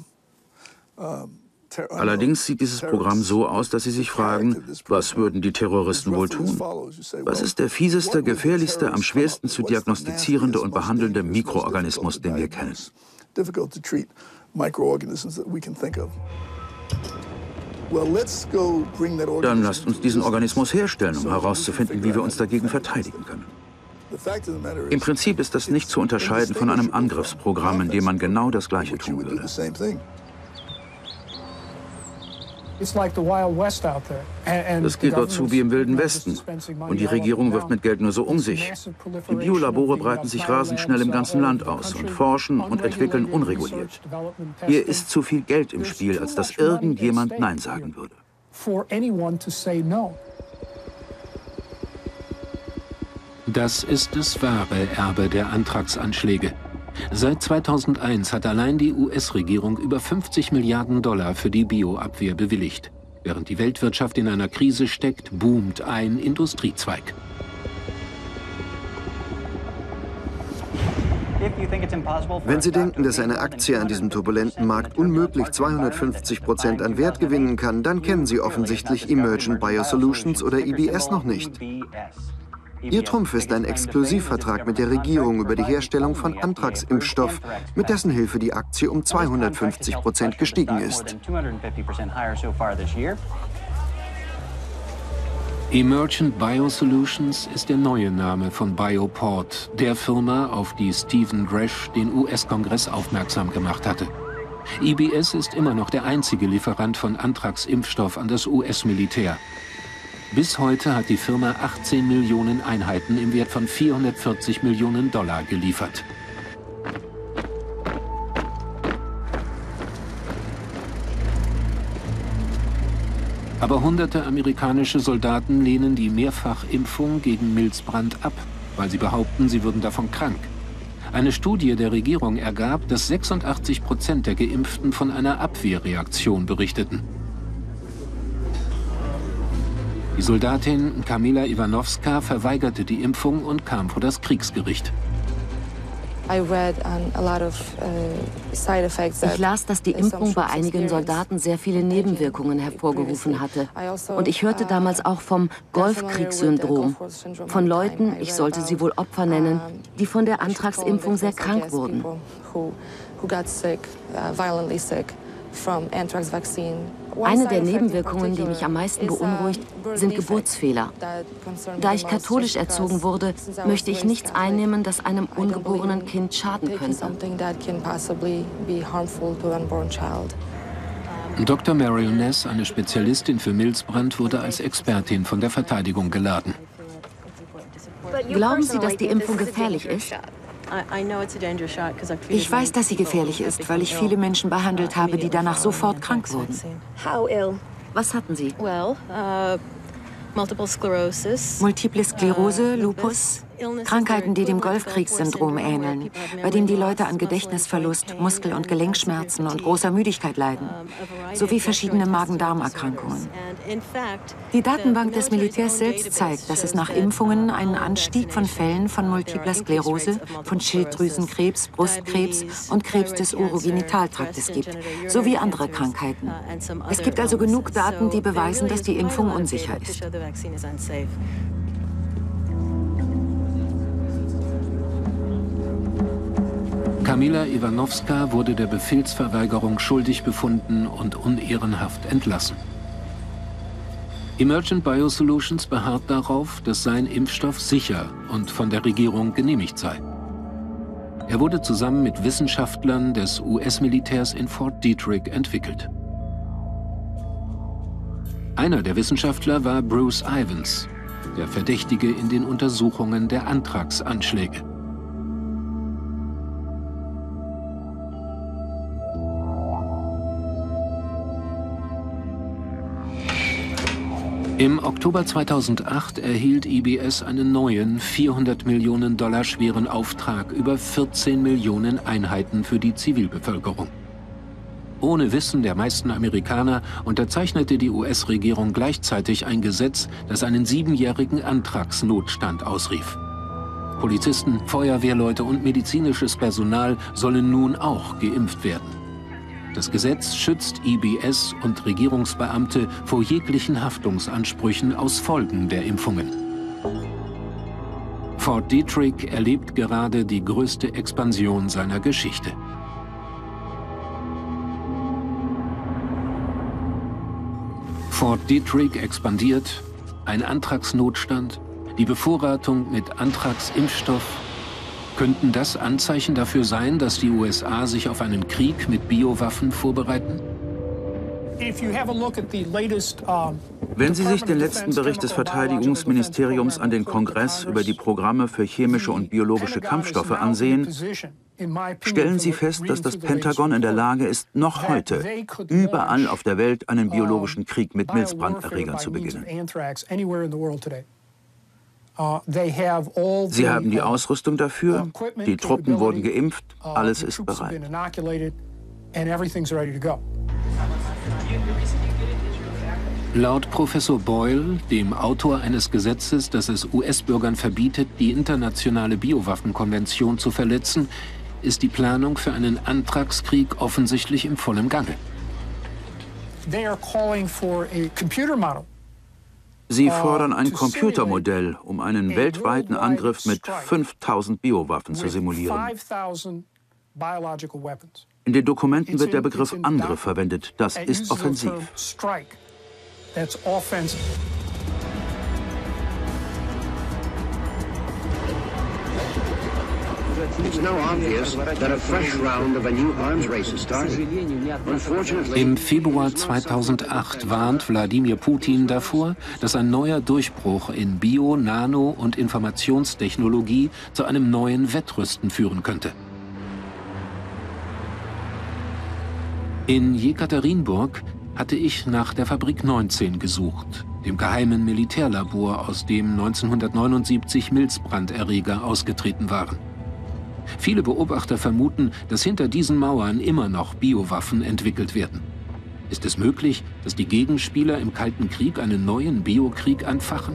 Allerdings sieht dieses Programm so aus, dass Sie sich fragen, was würden die Terroristen wohl tun? Was ist der fieseste, gefährlichste, am schwersten zu diagnostizierende und behandelnde Mikroorganismus, den wir kennen? Dann lasst uns diesen Organismus herstellen, um herauszufinden, wie wir uns dagegen verteidigen können. Im Prinzip ist das nicht zu unterscheiden von einem Angriffsprogramm, in dem man genau das Gleiche tun würde. Das geht dort zu wie im Wilden Westen. Und die Regierung wirft mit Geld nur so um sich. Die Biolabore breiten sich rasend schnell im ganzen Land aus und forschen und entwickeln unreguliert. Hier ist zu viel Geld im Spiel, als dass irgendjemand Nein sagen würde. Das ist das wahre Erbe der Anthrax-Anschläge. Seit 2001 hat allein die US-Regierung über 50 Milliarden $ für die Bioabwehr bewilligt. Während die Weltwirtschaft in einer Krise steckt, boomt ein Industriezweig. Wenn Sie denken, dass eine Aktie an diesem turbulenten Markt unmöglich 250% an Wert gewinnen kann, dann kennen Sie offensichtlich Emergent Biosolutions oder EBS noch nicht. Ihr Trumpf ist ein Exklusivvertrag mit der Regierung über die Herstellung von Anthrax-Impfstoff, mit dessen Hilfe die Aktie um 250% gestiegen ist. Emergent Biosolutions ist der neue Name von Bioport, der Firma, auf die Stephen Dresch den US-Kongress aufmerksam gemacht hatte. EBS ist immer noch der einzige Lieferant von Anthrax-Impfstoff an das US-Militär. Bis heute hat die Firma 18 Millionen Einheiten im Wert von 440 Millionen $ geliefert. Aber hunderte amerikanische Soldaten lehnen die Mehrfachimpfung gegen Milzbrand ab, weil sie behaupten, sie würden davon krank. Eine Studie der Regierung ergab, dass 86% der Geimpften von einer Abwehrreaktion berichteten. Die Soldatin Kamila Iwanowska verweigerte die Impfung und kam vor das Kriegsgericht. Ich las, dass die Impfung bei einigen Soldaten sehr viele Nebenwirkungen hervorgerufen hatte. Und ich hörte damals auch vom Golfkriegssyndrom, von Leuten, ich sollte sie wohl Opfer nennen, die von der Anthrax-Impfung sehr krank wurden. Eine der Nebenwirkungen, die mich am meisten beunruhigt, sind Geburtsfehler. Da ich katholisch erzogen wurde, möchte ich nichts einnehmen, das einem ungeborenen Kind schaden könnte. Dr. Marion Ness, eine Spezialistin für Milzbrand, wurde als Expertin von der Verteidigung geladen. Glauben Sie, dass die Impfung gefährlich ist? Ich weiß, dass sie gefährlich ist, weil ich viele Menschen behandelt habe, die danach sofort krank wurden. Was hatten Sie? Multiple Sklerose, Lupus, Krankheiten, die dem Golfkriegssyndrom ähneln, bei dem die Leute an Gedächtnisverlust, Muskel- und Gelenkschmerzen und großer Müdigkeit leiden, sowie verschiedene Magen-Darm-Erkrankungen. Die Datenbank des Militärs selbst zeigt, dass es nach Impfungen einen Anstieg von Fällen von Multipler Sklerose, von Schilddrüsenkrebs, Brustkrebs und Krebs des Urogenitaltraktes gibt, sowie andere Krankheiten. Es gibt also genug Daten, die beweisen, dass die Impfung unsicher ist. Kamila Iwanowska wurde der Befehlsverweigerung schuldig befunden und unehrenhaft entlassen. Emergent Biosolutions beharrt darauf, dass sein Impfstoff sicher und von der Regierung genehmigt sei. Er wurde zusammen mit Wissenschaftlern des US-Militärs in Fort Detrick entwickelt. Einer der Wissenschaftler war Bruce Ivans, der Verdächtige in den Untersuchungen der Anthrax-Anschläge. Im Oktober 2008 erhielt EBS einen neuen, 400 Millionen $ schweren Auftrag über 14 Millionen Einheiten für die Zivilbevölkerung. Ohne Wissen der meisten Amerikaner unterzeichnete die US-Regierung gleichzeitig ein Gesetz, das einen 7-jährigen Anthrax-Notstand ausrief. Polizisten, Feuerwehrleute und medizinisches Personal sollen nun auch geimpft werden. Das Gesetz schützt EBS und Regierungsbeamte vor jeglichen Haftungsansprüchen aus Folgen der Impfungen. Fort Detrick erlebt gerade die größte Expansion seiner Geschichte. Fort Detrick expandiert, ein Anthrax-Notstand, die Bevorratung mit Anthrax-Impfstoff. Könnten das Anzeichen dafür sein, dass die USA sich auf einen Krieg mit Biowaffen vorbereiten? Wenn Sie sich den letzten Bericht des Verteidigungsministeriums an den Kongress über die Programme für chemische und biologische Kampfstoffe ansehen, stellen Sie fest, dass das Pentagon in der Lage ist, noch heute überall auf der Welt einen biologischen Krieg mit Milzbranderregern zu beginnen. Sie haben die Ausrüstung dafür, die Truppen wurden geimpft, alles ist bereit. Laut Professor Boyle, dem Autor eines Gesetzes, das es US-Bürgern verbietet, die internationale Biowaffenkonvention zu verletzen, ist die Planung für einen Antragskrieg offensichtlich im vollen Gange. Sie fordern ein Computermodell, um einen weltweiten Angriff mit 5000 Biowaffen zu simulieren. In den Dokumenten wird der Begriff Angriff verwendet. Das ist offensiv. Im Februar 2008 warnt Wladimir Putin davor, dass ein neuer Durchbruch in Bio-, Nano- und Informationstechnologie zu einem neuen Wettrüsten führen könnte. In Jekaterinburg hatte ich nach der Fabrik 19 gesucht, dem geheimen Militärlabor, aus dem 1979 Milzbranderreger ausgetreten waren. Viele Beobachter vermuten, dass hinter diesen Mauern immer noch Biowaffen entwickelt werden. Ist es möglich, dass die Gegenspieler im Kalten Krieg einen neuen Biokrieg anfachen?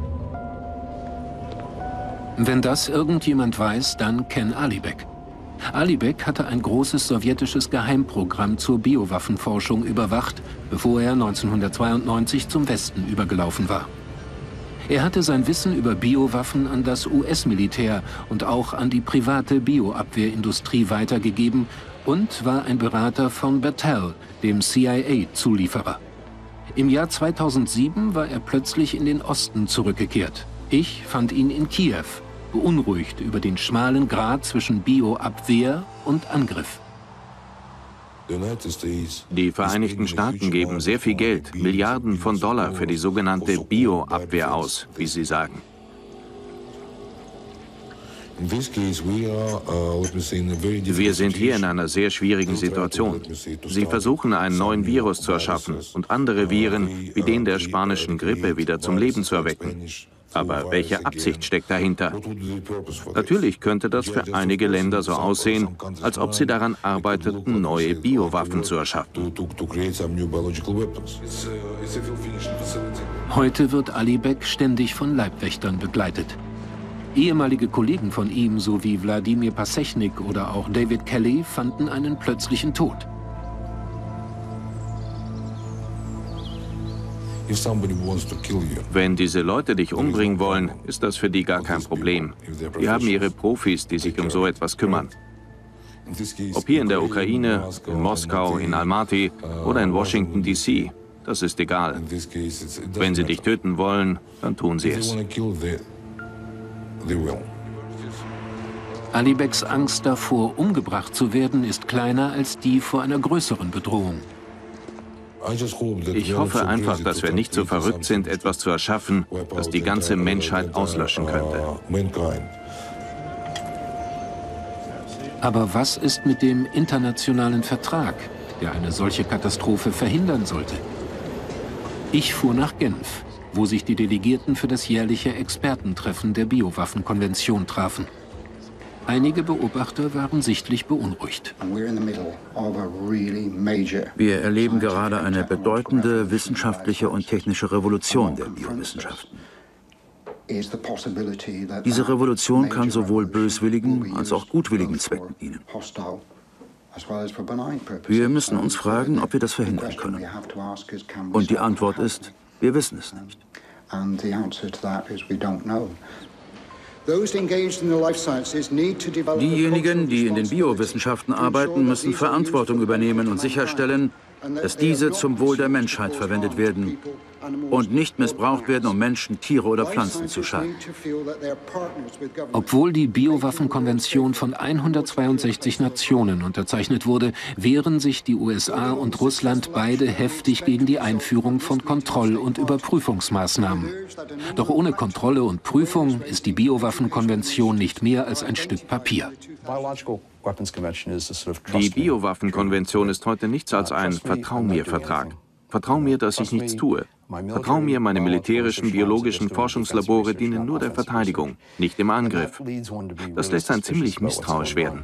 Wenn das irgendjemand weiß, dann Ken Alibek. Alibek hatte ein großes sowjetisches Geheimprogramm zur Biowaffenforschung überwacht, bevor er 1992 zum Westen übergelaufen war. Er hatte sein Wissen über Biowaffen an das US-Militär und auch an die private Bioabwehrindustrie weitergegeben und war ein Berater von Battelle, dem CIA-Zulieferer. Im Jahr 2007 war er plötzlich in den Osten zurückgekehrt. Ich fand ihn in Kiew, beunruhigt über den schmalen Grat zwischen Bioabwehr und Angriff. Die Vereinigten Staaten geben sehr viel Geld, Milliarden von Dollar für die sogenannte Bioabwehr aus, wie sie sagen. Wir sind hier in einer sehr schwierigen Situation. Sie versuchen, einen neuen Virus zu erschaffen und andere Viren wie den der spanischen Grippe wieder zum Leben zu erwecken. Aber welche Absicht steckt dahinter? Natürlich könnte das für einige Länder so aussehen, als ob sie daran arbeiteten, neue Biowaffen zu erschaffen. Heute wird Alibek ständig von Leibwächtern begleitet. Ehemalige Kollegen von ihm, sowie Wladimir Pasechnik oder auch David Kelly, fanden einen plötzlichen Tod. Wenn diese Leute dich umbringen wollen, ist das für die gar kein Problem. Die haben ihre Profis, die sich um so etwas kümmern. Ob hier in der Ukraine, in Moskau, in Almaty oder in Washington, D.C., das ist egal. Wenn sie dich töten wollen, dann tun sie es. Alibeks Angst davor, umgebracht zu werden, ist kleiner als die vor einer größeren Bedrohung. Ich hoffe einfach, dass wir nicht so verrückt sind, etwas zu erschaffen, das die ganze Menschheit auslöschen könnte. Aber was ist mit dem internationalen Vertrag, der eine solche Katastrophe verhindern sollte? Ich fuhr nach Genf, wo sich die Delegierten für das jährliche Expertentreffen der Biowaffenkonvention trafen. Einige Beobachter waren sichtlich beunruhigt. Wir erleben gerade eine bedeutende wissenschaftliche und technische Revolution der Biowissenschaften. Diese Revolution kann sowohl böswilligen als auch gutwilligen Zwecken dienen. Wir müssen uns fragen, ob wir das verhindern können. Und die Antwort ist, wir wissen es nicht. Diejenigen, die in den Biowissenschaften arbeiten, müssen Verantwortung übernehmen und sicherstellen, dass diese zum Wohl der Menschheit verwendet werden und nicht missbraucht werden, um Menschen, Tiere oder Pflanzen zu schaden. Obwohl die Biowaffenkonvention von 162 Nationen unterzeichnet wurde, wehren sich die USA und Russland beide heftig gegen die Einführung von Kontroll- und Überprüfungsmaßnahmen. Doch ohne Kontrolle und Prüfung ist die Biowaffenkonvention nicht mehr als ein Stück Papier. Die Biowaffenkonvention ist heute nichts als ein Vertrau-mir-Vertrag. Vertrau mir, dass ich nichts tue. Vertrau mir, meine militärischen, biologischen Forschungslabore dienen nur der Verteidigung, nicht dem Angriff. Das lässt einen ziemlich misstrauisch werden.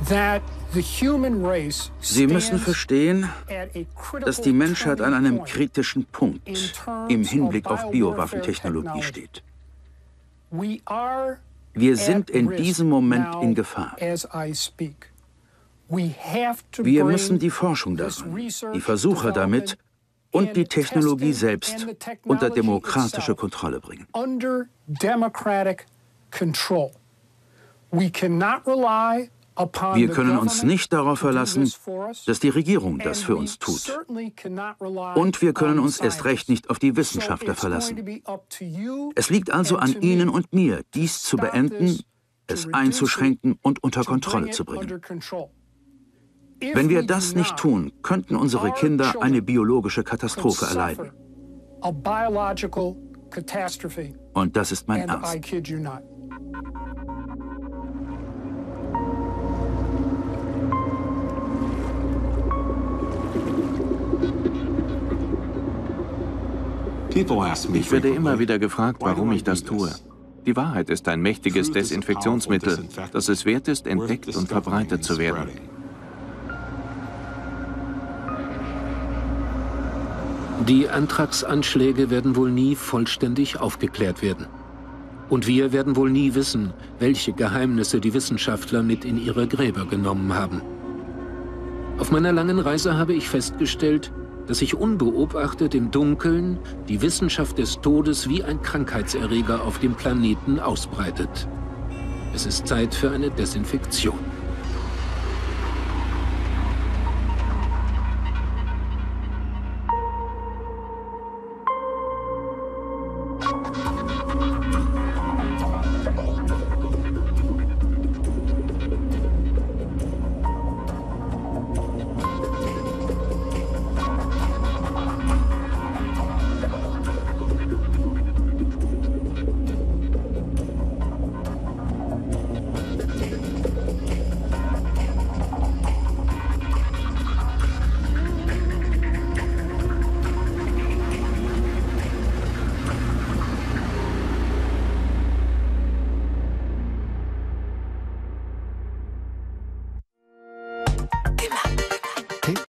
Sie müssen verstehen, dass die Menschheit an einem kritischen Punkt im Hinblick auf Biowaffentechnologie steht. Wir sind in diesem Moment in Gefahr. Wir müssen die Forschung daran, die Versuche damit und die Technologie selbst unter demokratische Kontrolle bringen. Wir können uns nicht darauf verlassen, dass die Regierung das für uns tut. Und wir können uns erst recht nicht auf die Wissenschaftler verlassen. Es liegt also an Ihnen und mir, dies zu beenden, es einzuschränken und unter Kontrolle zu bringen. Wenn wir das nicht tun, könnten unsere Kinder eine biologische Katastrophe erleiden. Und das ist mein Ernst. Ich werde immer wieder gefragt, warum ich das tue. Die Wahrheit ist ein mächtiges Desinfektionsmittel, das es wert ist, entdeckt und verbreitet zu werden. Die Anthrax-Anschläge werden wohl nie vollständig aufgeklärt werden. Und wir werden wohl nie wissen, welche Geheimnisse die Wissenschaftler mit in ihre Gräber genommen haben. Auf meiner langen Reise habe ich festgestellt, dass sich unbeobachtet im Dunkeln die Wissenschaft des Todes wie ein Krankheitserreger auf dem Planeten ausbreitet. Es ist Zeit für eine Desinfektion.